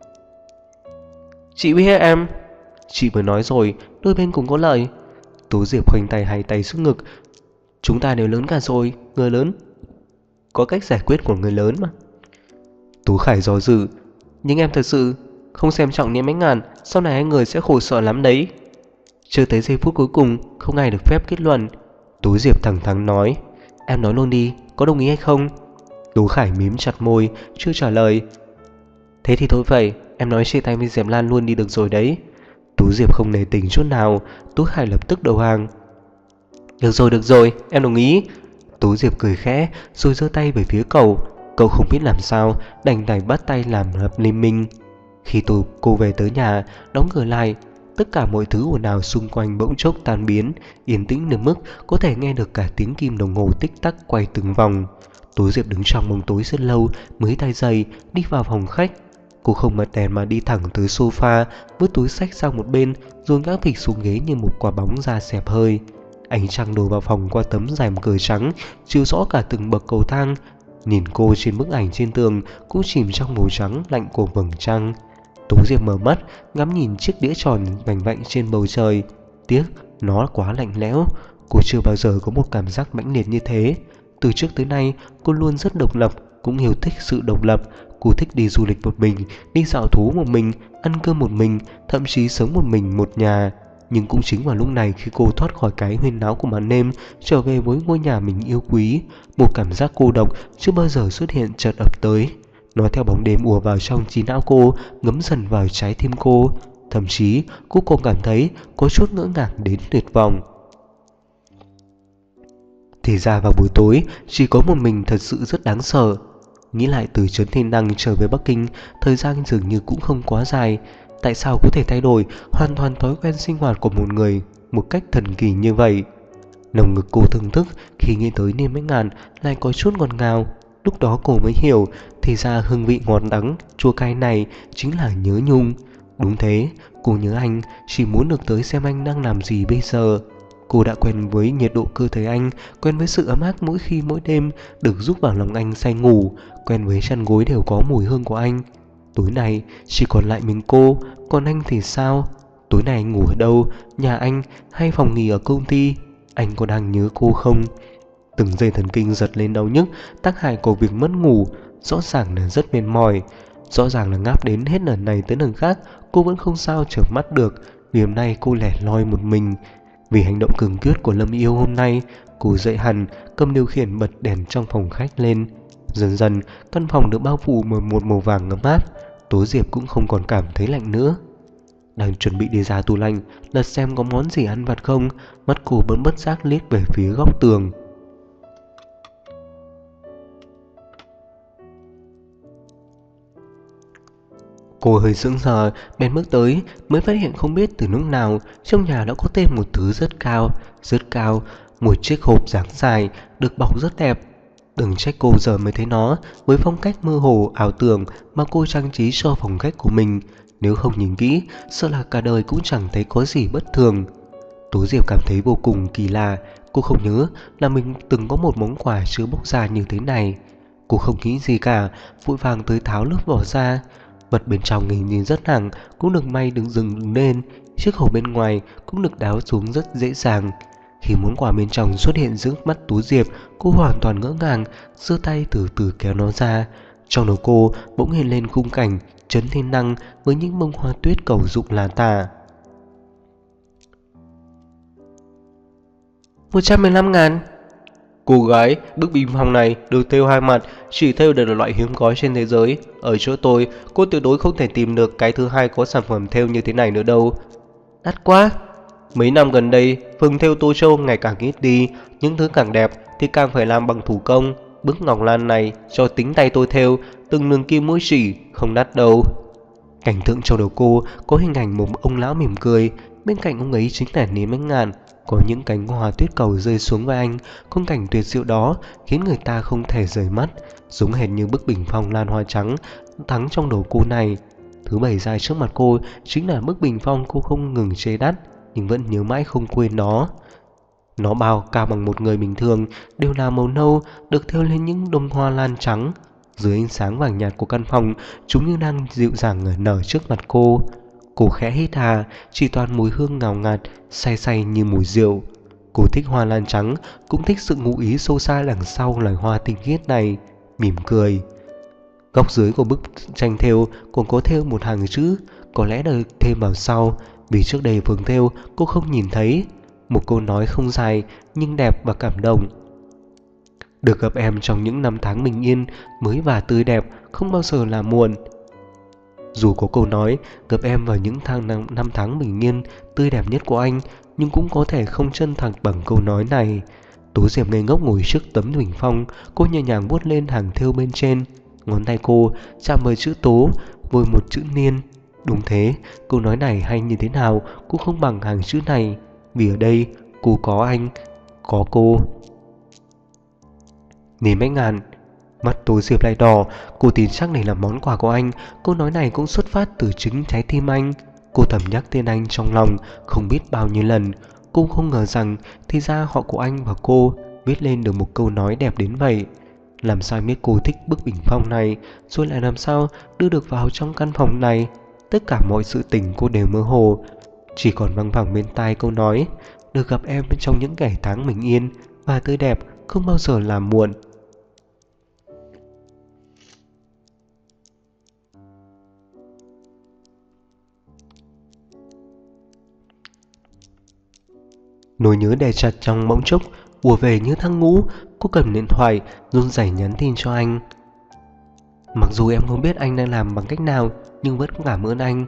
Chị biết em. Chị vừa nói rồi, đôi bên cùng có lợi. Tú Diệp khoanh tay hai tay trước ngực: Chúng ta đều lớn cả rồi, người lớn có cách giải quyết của người lớn mà. Tú Khải do dự: Nhưng em thật sự không xem trọng Niêm Bách Ngàn, sau này hai người sẽ khổ sở lắm đấy. Chưa tới giây phút cuối cùng, không ai được phép kết luận. Tú Diệp thẳng thắn nói: Em nói luôn đi, có đồng ý hay không? Tú Khải mím chặt môi, chưa trả lời. Thế thì thôi vậy, em nói chia tay với Diệp Lan luôn đi được rồi đấy. Tú Diệp không nề tình chút nào. Tú Khải lập tức đầu hàng: Được rồi, được rồi, em đồng ý. Tú Diệp cười khẽ rồi giơ tay về phía cậu. Cậu không biết làm sao, đành đành bắt tay làm hợp liên minh. Khi tôi cô về tới nhà, đóng cửa lại, tất cả mọi thứ ồn ào xung quanh bỗng chốc tan biến, yên tĩnh đến mức có thể nghe được cả tiếng kim đồng hồ tích tắc quay từng vòng. Tú Diệp đứng trong bóng tối rất lâu mới thay giày đi vào phòng khách. Cô không bật đèn mà đi thẳng tới sofa, vứt túi xách sang một bên rồi ngã phịch xuống ghế như một quả bóng da xẹp hơi. Ánh trăng đổ vào phòng qua tấm rèm cửa trắng, chiếu rõ cả từng bậc cầu thang. Nhìn cô trên bức ảnh trên tường cũng chìm trong màu trắng lạnh của vầng trăng. Tú Diệp mở mắt, ngắm nhìn chiếc đĩa tròn vành vạnh trên bầu trời. Tiếc, nó quá lạnh lẽo. Cô chưa bao giờ có một cảm giác mãnh liệt như thế. Từ trước tới nay, cô luôn rất độc lập, cũng yêu thích sự độc lập. Cô thích đi du lịch một mình, đi dạo thú một mình, ăn cơm một mình, thậm chí sống một mình một nhà. Nhưng cũng chính vào lúc này, khi cô thoát khỏi cái huyên náo của màn đêm, trở về với ngôi nhà mình yêu quý, một cảm giác cô độc chưa bao giờ xuất hiện chợt ập tới. Nó theo bóng đêm ùa vào trong trí não cô, ngấm dần vào trái tim cô. Thậm chí cô còn cảm thấy có chút ngỡ ngàng đến tuyệt vọng. Thì ra vào buổi tối chỉ có một mình thật sự rất đáng sợ. Nghĩ lại từ Trấn Thiên Đăng trở về Bắc Kinh, thời gian dường như cũng không quá dài. Tại sao có thể thay đổi hoàn toàn thói quen sinh hoạt của một người một cách thần kỳ như vậy? Lồng ngực cô thưng thức khi nghĩ tới Niêm Bách Ngàn lại có chút ngọt ngào. Lúc đó cô mới hiểu, thì ra hương vị ngọt đắng, chua cay này chính là nhớ nhung. Đúng thế, cô nhớ anh, chỉ muốn được tới xem anh đang làm gì bây giờ. Cô đã quen với nhiệt độ cơ thể anh, quen với sự ấm áp mỗi khi mỗi đêm được giúp vào lòng anh say ngủ, quen với chăn gối đều có mùi hương của anh. Tối nay chỉ còn lại mình cô, còn anh thì sao? Tối nay anh ngủ ở đâu, nhà anh hay phòng nghỉ ở công ty? Anh có đang nhớ cô không? Từng dây thần kinh giật lên đau nhức, tác hại của việc mất ngủ, rõ ràng là rất mệt mỏi. Rõ ràng là ngáp đến hết lần này tới lần khác, cô vẫn không sao chợp mắt được. Vì hôm nay cô lẻ loi một mình. Vì hành động cường quyết của Lâm Yêu hôm nay, cô dậy hẳn, cầm điều khiển bật đèn trong phòng khách lên. Dần dần, căn phòng được bao phủ bởi một màu vàng ấm áp. Tố Diệp cũng không còn cảm thấy lạnh nữa. Đang chuẩn bị đi ra tủ lạnh, lật xem có món gì ăn vặt không, mắt cô bỗng bất giác liếc về phía góc tường. Cô hơi sững sờ, bèn bước tới, mới phát hiện không biết từ lúc nào trong nhà đã có thêm một thứ rất cao, rất cao, một chiếc hộp dáng dài, được bọc rất đẹp. Đừng trách cô giờ mới thấy nó, với phong cách mơ hồ, ảo tưởng mà cô trang trí cho phong cách của mình. Nếu không nhìn kỹ, sợ là cả đời cũng chẳng thấy có gì bất thường. Tố Diệp cảm thấy vô cùng kỳ lạ, cô không nhớ là mình từng có một món quà chưa bóc ra như thế này. Cô không nghĩ gì cả, vội vàng tới tháo lớp vỏ ra. Vật bên trong nhìn nhìn rất nặng, cũng được may đứng dừng đứng lên. Chiếc hộp bên ngoài cũng được đáo xuống rất dễ dàng. Khi món quà bên trong xuất hiện trước mắt Tú Diệp, cô hoàn toàn ngỡ ngàng, giơ tay từ từ kéo nó ra. Trong đầu cô bỗng hiện lên khung cảnh Trấn Thiên Đăng với những bông hoa tuyết cầu rụng là tả. Một trăm mười lăm ngàn. Cô gái, bức bình phong này được thêu hai mặt, chỉ thêu đều là loại hiếm có trên thế giới. Ở chỗ tôi, cô tuyệt đối không thể tìm được cái thứ hai có sản phẩm thêu như thế này nữa đâu. Đắt quá. Mấy năm gần đây, phường thêu Tô Châu ngày càng ít đi, những thứ càng đẹp thì càng phải làm bằng thủ công. Bức ngọc lan này cho tính tay tôi thêu, từng đường kim mũi chỉ, không đắt đâu. Cảnh tượng trong đầu cô có hình ảnh một ông lão mỉm cười, bên cạnh ông ấy chính là Lý Bách Ngạn. Có những cánh hoa tuyết cầu rơi xuống vai anh, khung cảnh tuyệt diệu đó khiến người ta không thể rời mắt, giống hệt như bức bình phong lan hoa trắng thắng trong đầu cô này. Thứ bày ra trước mặt cô chính là bức bình phong cô không ngừng chê đắt, nhưng vẫn nhớ mãi không quên nó. Nó bao cao bằng một người bình thường, đều là màu nâu, được thêu lên những đóa hoa lan trắng. Dưới ánh sáng vàng nhạt của căn phòng, chúng như đang dịu dàng nở trước mặt cô. Cô khẽ hít hà, chỉ toàn mùi hương ngào ngạt, say say như mùi rượu. Cô thích hoa lan trắng, cũng thích sự ngụ ý sâu xa đằng sau loài hoa tinh khiết này. Mỉm cười. Góc dưới của bức tranh thêu còn có thêu một hàng chữ, có lẽ được thêm vào sau, vì trước đây phường thêu cô không nhìn thấy. Một câu nói không dài nhưng đẹp và cảm động. Được gặp em trong những năm tháng bình yên, mới và tươi đẹp, không bao giờ là muộn. Dù có câu nói gặp em vào những tháng năm, năm tháng bình yên tươi đẹp nhất của anh, nhưng cũng có thể không chân thật bằng câu nói này. Tố Diệp ngây ngốc ngồi trước tấm bình phong, cô nhẹ nhàng vuốt lên hàng thêu bên trên. Ngón tay cô chạm vào chữ Tố, vôi một chữ Niên. Đúng thế, câu nói này hay như thế nào cũng không bằng hàng chữ này, vì ở đây cô có anh, có cô. Nhìn Bách Ngạn, mắt Tố Diệp lại đỏ. Cô tin chắc này là món quà của anh. Câu nói này cũng xuất phát từ chính trái tim anh. Cô thầm nhắc tên anh trong lòng không biết bao nhiêu lần. Cô không ngờ rằng thì ra họ của anh và cô viết lên được một câu nói đẹp đến vậy. Làm sao biết cô thích bức bình phong này, rồi lại làm sao đưa được vào trong căn phòng này. Tất cả mọi sự tình cô đều mơ hồ, chỉ còn văng vẳng bên tai câu nói được gặp em trong những ngày tháng bình yên và tươi đẹp, không bao giờ là muộn. Nỗi nhớ đè chặt trong bỗng chốc ùa về như thăng ngũ. Cô cầm điện thoại run rẩy nhắn tin cho anh. Mặc dù em không biết anh đang làm bằng cách nào, nhưng vẫn cảm ơn anh.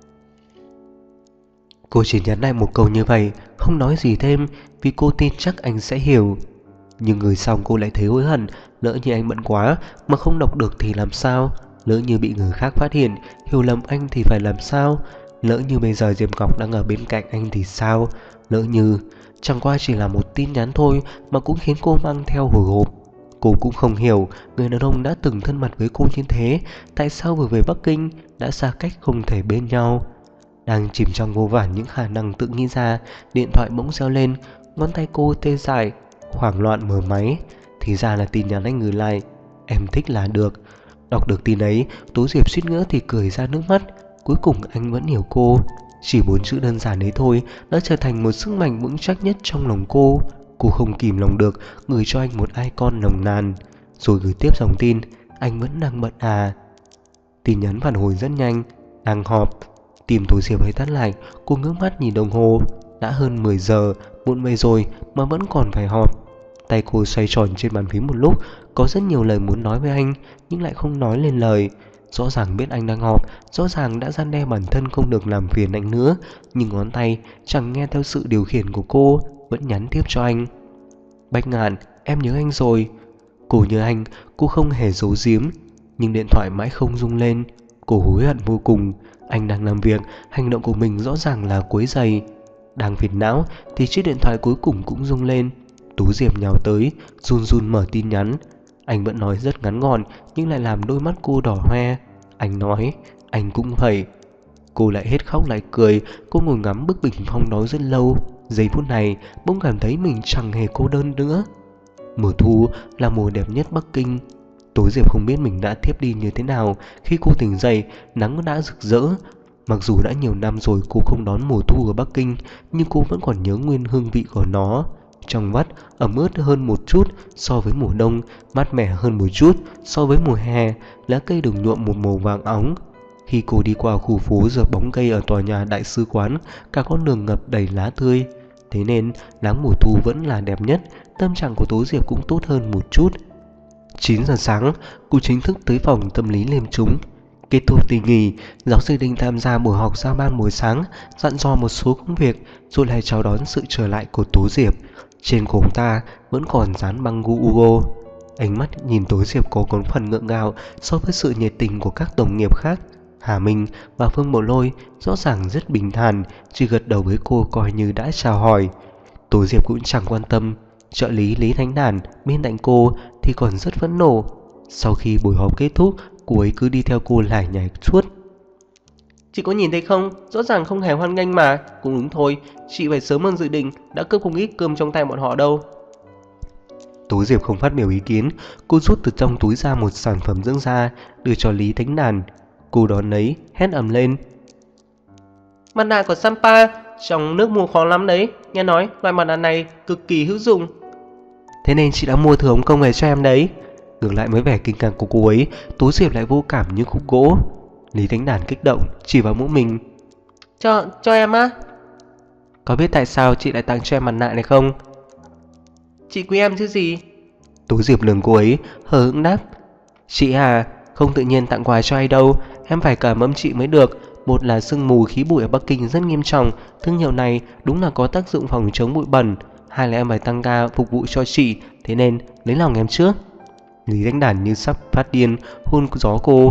Cô chỉ nhắn lại một câu như vậy, không nói gì thêm, vì cô tin chắc anh sẽ hiểu. Nhưng người xong cô lại thấy hối hận. Lỡ như anh bận quá mà không đọc được thì làm sao? Lỡ như bị người khác phát hiện, hiểu lầm anh thì phải làm sao? Lỡ như bây giờ Diệp Ngọc đang ở bên cạnh anh thì sao? Lỡ như chẳng qua chỉ là một tin nhắn thôi mà cũng khiến cô mang theo hồi hộp. Cô cũng không hiểu người đàn ông đã từng thân mật với cô như thế, tại sao vừa về Bắc Kinh đã xa cách không thể bên nhau. Đang chìm trong vô vàn những khả năng tự nghĩ ra, điện thoại bỗng reo lên. Ngón tay cô tê dại, hoảng loạn mở máy. Thì ra là tin nhắn anh gửi lại: em thích là được. Đọc được tin ấy, Tố Diệp suýt nữa thì cười ra nước mắt. Cuối cùng anh vẫn hiểu cô. Chỉ bốn chữ đơn giản ấy thôi đã trở thành một sức mạnh vững chắc nhất trong lòng cô. Cô không kìm lòng được gửi cho anh một icon nồng nàn, rồi gửi tiếp dòng tin: anh vẫn đang bận à. Tin nhắn phản hồi rất nhanh: đang họp. Tim Tố Diệp hơi thắt lại. Cô ngước mắt nhìn đồng hồ, đã hơn mười giờ, muộn vậy rồi mà vẫn còn phải họp. Tay cô xoay tròn trên bàn phím một lúc, có rất nhiều lời muốn nói với anh nhưng lại không nói lên lời. Rõ ràng biết anh đang họp, rõ ràng đã gian đe bản thân không được làm phiền anh nữa, nhưng ngón tay chẳng nghe theo sự điều khiển của cô, vẫn nhắn tiếp cho anh: Bách Ngạn, em nhớ anh rồi. Cô nhớ anh, cô không hề giấu giếm, nhưng điện thoại mãi không rung lên. Cô hối hận vô cùng. Anh đang làm việc, hành động của mình rõ ràng là quấy rầy. Đang phiền não thì chiếc điện thoại cuối cùng cũng rung lên. Tú Diệp nhào tới, run run mở tin nhắn. Anh vẫn nói rất ngắn gọn nhưng lại làm đôi mắt cô đỏ hoe. Anh nói, anh cũng vậy. Cô lại hết khóc lại cười. Cô ngồi ngắm bức bình phong đó rất lâu. Giây phút này bỗng cảm thấy mình chẳng hề cô đơn nữa. Mùa thu là mùa đẹp nhất Bắc Kinh. Tối Diệp không biết mình đã thiếp đi như thế nào. Khi cô tỉnh dậy, nắng đã rực rỡ. Mặc dù đã nhiều năm rồi cô không đón mùa thu ở Bắc Kinh, nhưng cô vẫn còn nhớ nguyên hương vị của nó. Trong vắt, ẩm ướt hơn một chút so với mùa đông, mát mẻ hơn một chút so với mùa hè. Lá cây được nhuộm một màu vàng óng. Khi cô đi qua khu phố dưới bóng cây ở tòa nhà đại sứ quán, cả con đường ngập đầy lá tươi. Thế nên nắng mùa thu vẫn là đẹp nhất. Tâm trạng của Tố Diệp cũng tốt hơn một chút. Chín giờ sáng, cô chính thức tới phòng tâm lý liêm chúng. Kết thúc kỳ nghỉ, giáo sư Đinh tham gia buổi họp giao ban buổi sáng, dặn dò một số công việc, rồi lại chào đón sự trở lại của Tố Diệp. Trên cổ ông ta vẫn còn dán băng gu Hugo. Ánh mắt nhìn Tố Diệp có còn phần ngượng ngạo so với sự nhiệt tình của các đồng nghiệp khác. Hà Minh và Phương Mộ Lôi rõ ràng rất bình thản, chỉ gật đầu với cô coi như đã chào hỏi. Tố Diệp cũng chẳng quan tâm. Trợ lý Lý Thánh Đàn bên cạnh cô thì còn rất phẫn nộ. Sau khi buổi họp kết thúc, cô ấy cứ đi theo cô lải nhải suốt. Chị có nhìn thấy không? Rõ ràng không hề hoan nghênh mà. Cũng đúng thôi, chị phải sớm hơn dự định, đã cướp không ít cơm trong tay bọn họ đâu. Tố Diệp không phát biểu ý kiến. Cô rút từ trong túi ra một sản phẩm dưỡng da, đưa cho Lý Thánh Đàn. Cô đón lấy, hét ầm lên. Mặt nạ của Sampa, trong nước mua khó lắm đấy. Nghe nói loại mặt nạ này cực kỳ hữu dụng. Thế nên chị đã mua thử ống công về cho em đấy. Ngược lại với vẻ kinh ngạc của cô ấy, Tố Diệp lại vô cảm như khúc gỗ. Lý Thánh Đàn kích động, chỉ vào mũi mình. Cho, cho em á? Có biết tại sao chị lại tặng cho em mặt nạ này không? Chị quý em chứ gì? Tố Diệp lườm cô ấy, hờ hững đáp. Chị à, không tự nhiên tặng quà cho ai đâu. Em phải cảm ơn chị mới được. Một là sương mù khí bụi ở Bắc Kinh rất nghiêm trọng, thương hiệu này đúng là có tác dụng phòng chống bụi bẩn. Hai là em phải tăng ca phục vụ cho chị, thế nên lấy lòng em trước. Lý Thánh Đàn như sắp phát điên, hôn gió cô.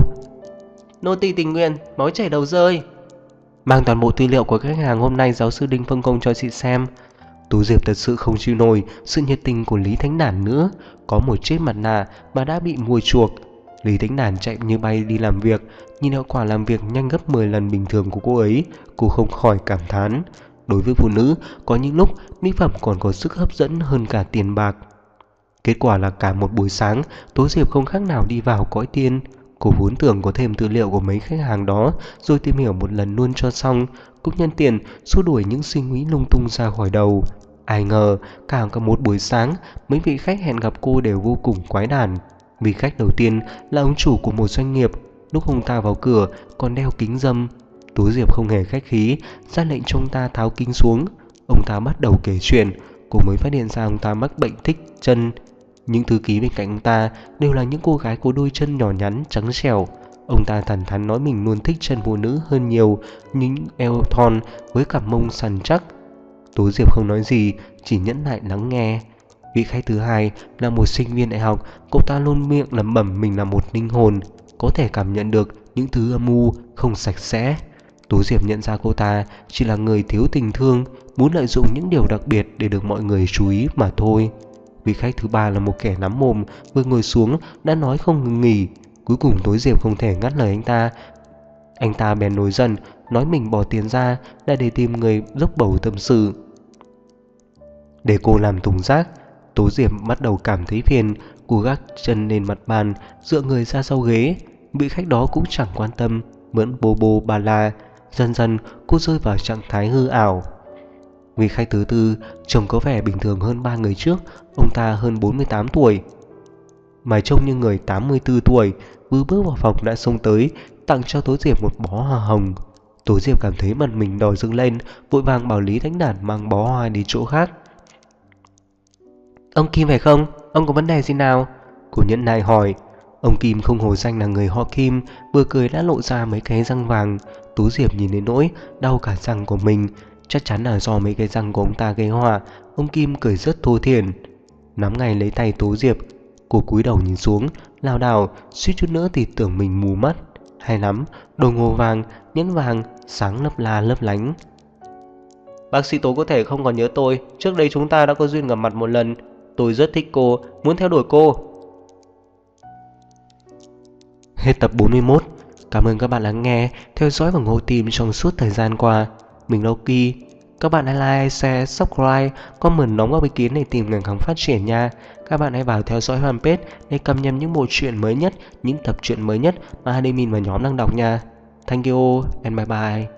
Nô tỳ tình nguyện, máu chảy đầu rơi. Mang toàn bộ tư liệu của khách hàng hôm nay giáo sư Đinh phân công cho chị xem. Tú Diệp thật sự không chịu nổi sự nhiệt tình của Lý Thánh Đàn nữa. Có một chiếc mặt nạ mà đã bị mua chuộc. Lý Thánh Đàn chạy như bay đi làm việc, nhìn hiệu quả làm việc nhanh gấp mười lần bình thường của cô ấy, cô không khỏi cảm thán. Đối với phụ nữ, có những lúc mỹ phẩm còn có sức hấp dẫn hơn cả tiền bạc. Kết quả là cả một buổi sáng, Tố Diệp không khác nào đi vào cõi tiên. Cô vốn tưởng có thêm tư liệu của mấy khách hàng đó, rồi tìm hiểu một lần luôn cho xong, cũng nhân tiện xua đuổi những suy nghĩ lung tung ra khỏi đầu. Ai ngờ, cả cả một buổi sáng, mấy vị khách hẹn gặp cô đều vô cùng quái đản. Vị khách đầu tiên là ông chủ của một doanh nghiệp. Lúc ông ta vào cửa còn đeo kính râm. Tố Diệp không hề khách khí, ra lệnh cho ông ta tháo kính xuống. Ông ta bắt đầu kể chuyện. Cô mới phát hiện ra ông ta mắc bệnh thích chân. Những thư ký bên cạnh ông ta đều là những cô gái có đôi chân nhỏ nhắn trắng trẻo. Ông ta thẳng thắn nói mình luôn thích chân phụ nữ hơn nhiều, những eo thon với cặp mông săn chắc. Tố Diệp không nói gì, chỉ nhẫn nại lắng nghe. Vị khách thứ hai là một sinh viên đại học. Cậu ta luôn miệng lẩm bẩm mình là một linh hồn, có thể cảm nhận được những thứ âm u, không sạch sẽ. Tố Diệp nhận ra cô ta chỉ là người thiếu tình thương, muốn lợi dụng những điều đặc biệt để được mọi người chú ý mà thôi. Vị khách thứ ba là một kẻ nắm mồm, vừa ngồi xuống đã nói không ngừng nghỉ. Cuối cùng Tố Diệp không thể ngắt lời anh ta. Anh ta bèn nổi giận, nói mình bỏ tiền ra đã để tìm người dốc bầu tâm sự. Để cô làm thùng rác, Tố Diệp bắt đầu cảm thấy phiền. Cô gác chân lên mặt bàn, dựa người ra sau ghế. Vị khách đó cũng chẳng quan tâm, vẫn bô bô bà la. Dần dần cô rơi vào trạng thái hư ảo. Vị khách thứ tư trông có vẻ bình thường hơn ba người trước. Ông ta hơn bốn mươi tám tuổi, mà trông như người tám mươi tư tuổi. Vừa bước vào phòng đã xông tới, tặng cho Tố Diệp một bó hoa hồng. Tố Diệp cảm thấy mặt mình đỏ rực lên, vội vàng bảo Lý Thánh Đàn mang bó hoa đi chỗ khác. Ông Kim phải không? Ông có vấn đề gì nào? Cô nhẫn nại hỏi. Ông Kim không hổ danh là người họ Kim, vừa cười đã lộ ra mấy cái răng vàng. Tố Diệp nhìn đến nỗi đau cả răng của mình. Chắc chắn là do mấy cái răng của ông ta gây họa. Ông Kim cười rất thô thiển, nắm ngay lấy tay Tố Diệp. Cô cúi đầu nhìn xuống, lảo đảo, suýt chút nữa thì tưởng mình mù mắt. Hay lắm, đồ ngô vàng, nhẫn vàng, sáng lấp la lấp lánh. Bác sĩ Tố có thể không còn nhớ tôi, trước đây chúng ta đã có duyên gặp mặt một lần. Tôi rất thích cô, muốn theo đuổi cô. Hết tập bốn mươi mốt. Cảm ơn các bạn lắng nghe, theo dõi và ngồi tìm trong suốt thời gian qua. Mình là Oki. Các bạn hãy like, share, subscribe, comment đóng góp ý kiến để tìm ngày càng phát triển nha. Các bạn hãy vào theo dõi fanpage để cập nhật những bộ truyện mới nhất, những tập truyện mới nhất mà admin và nhóm đang đọc nha. Thank you and bye bye.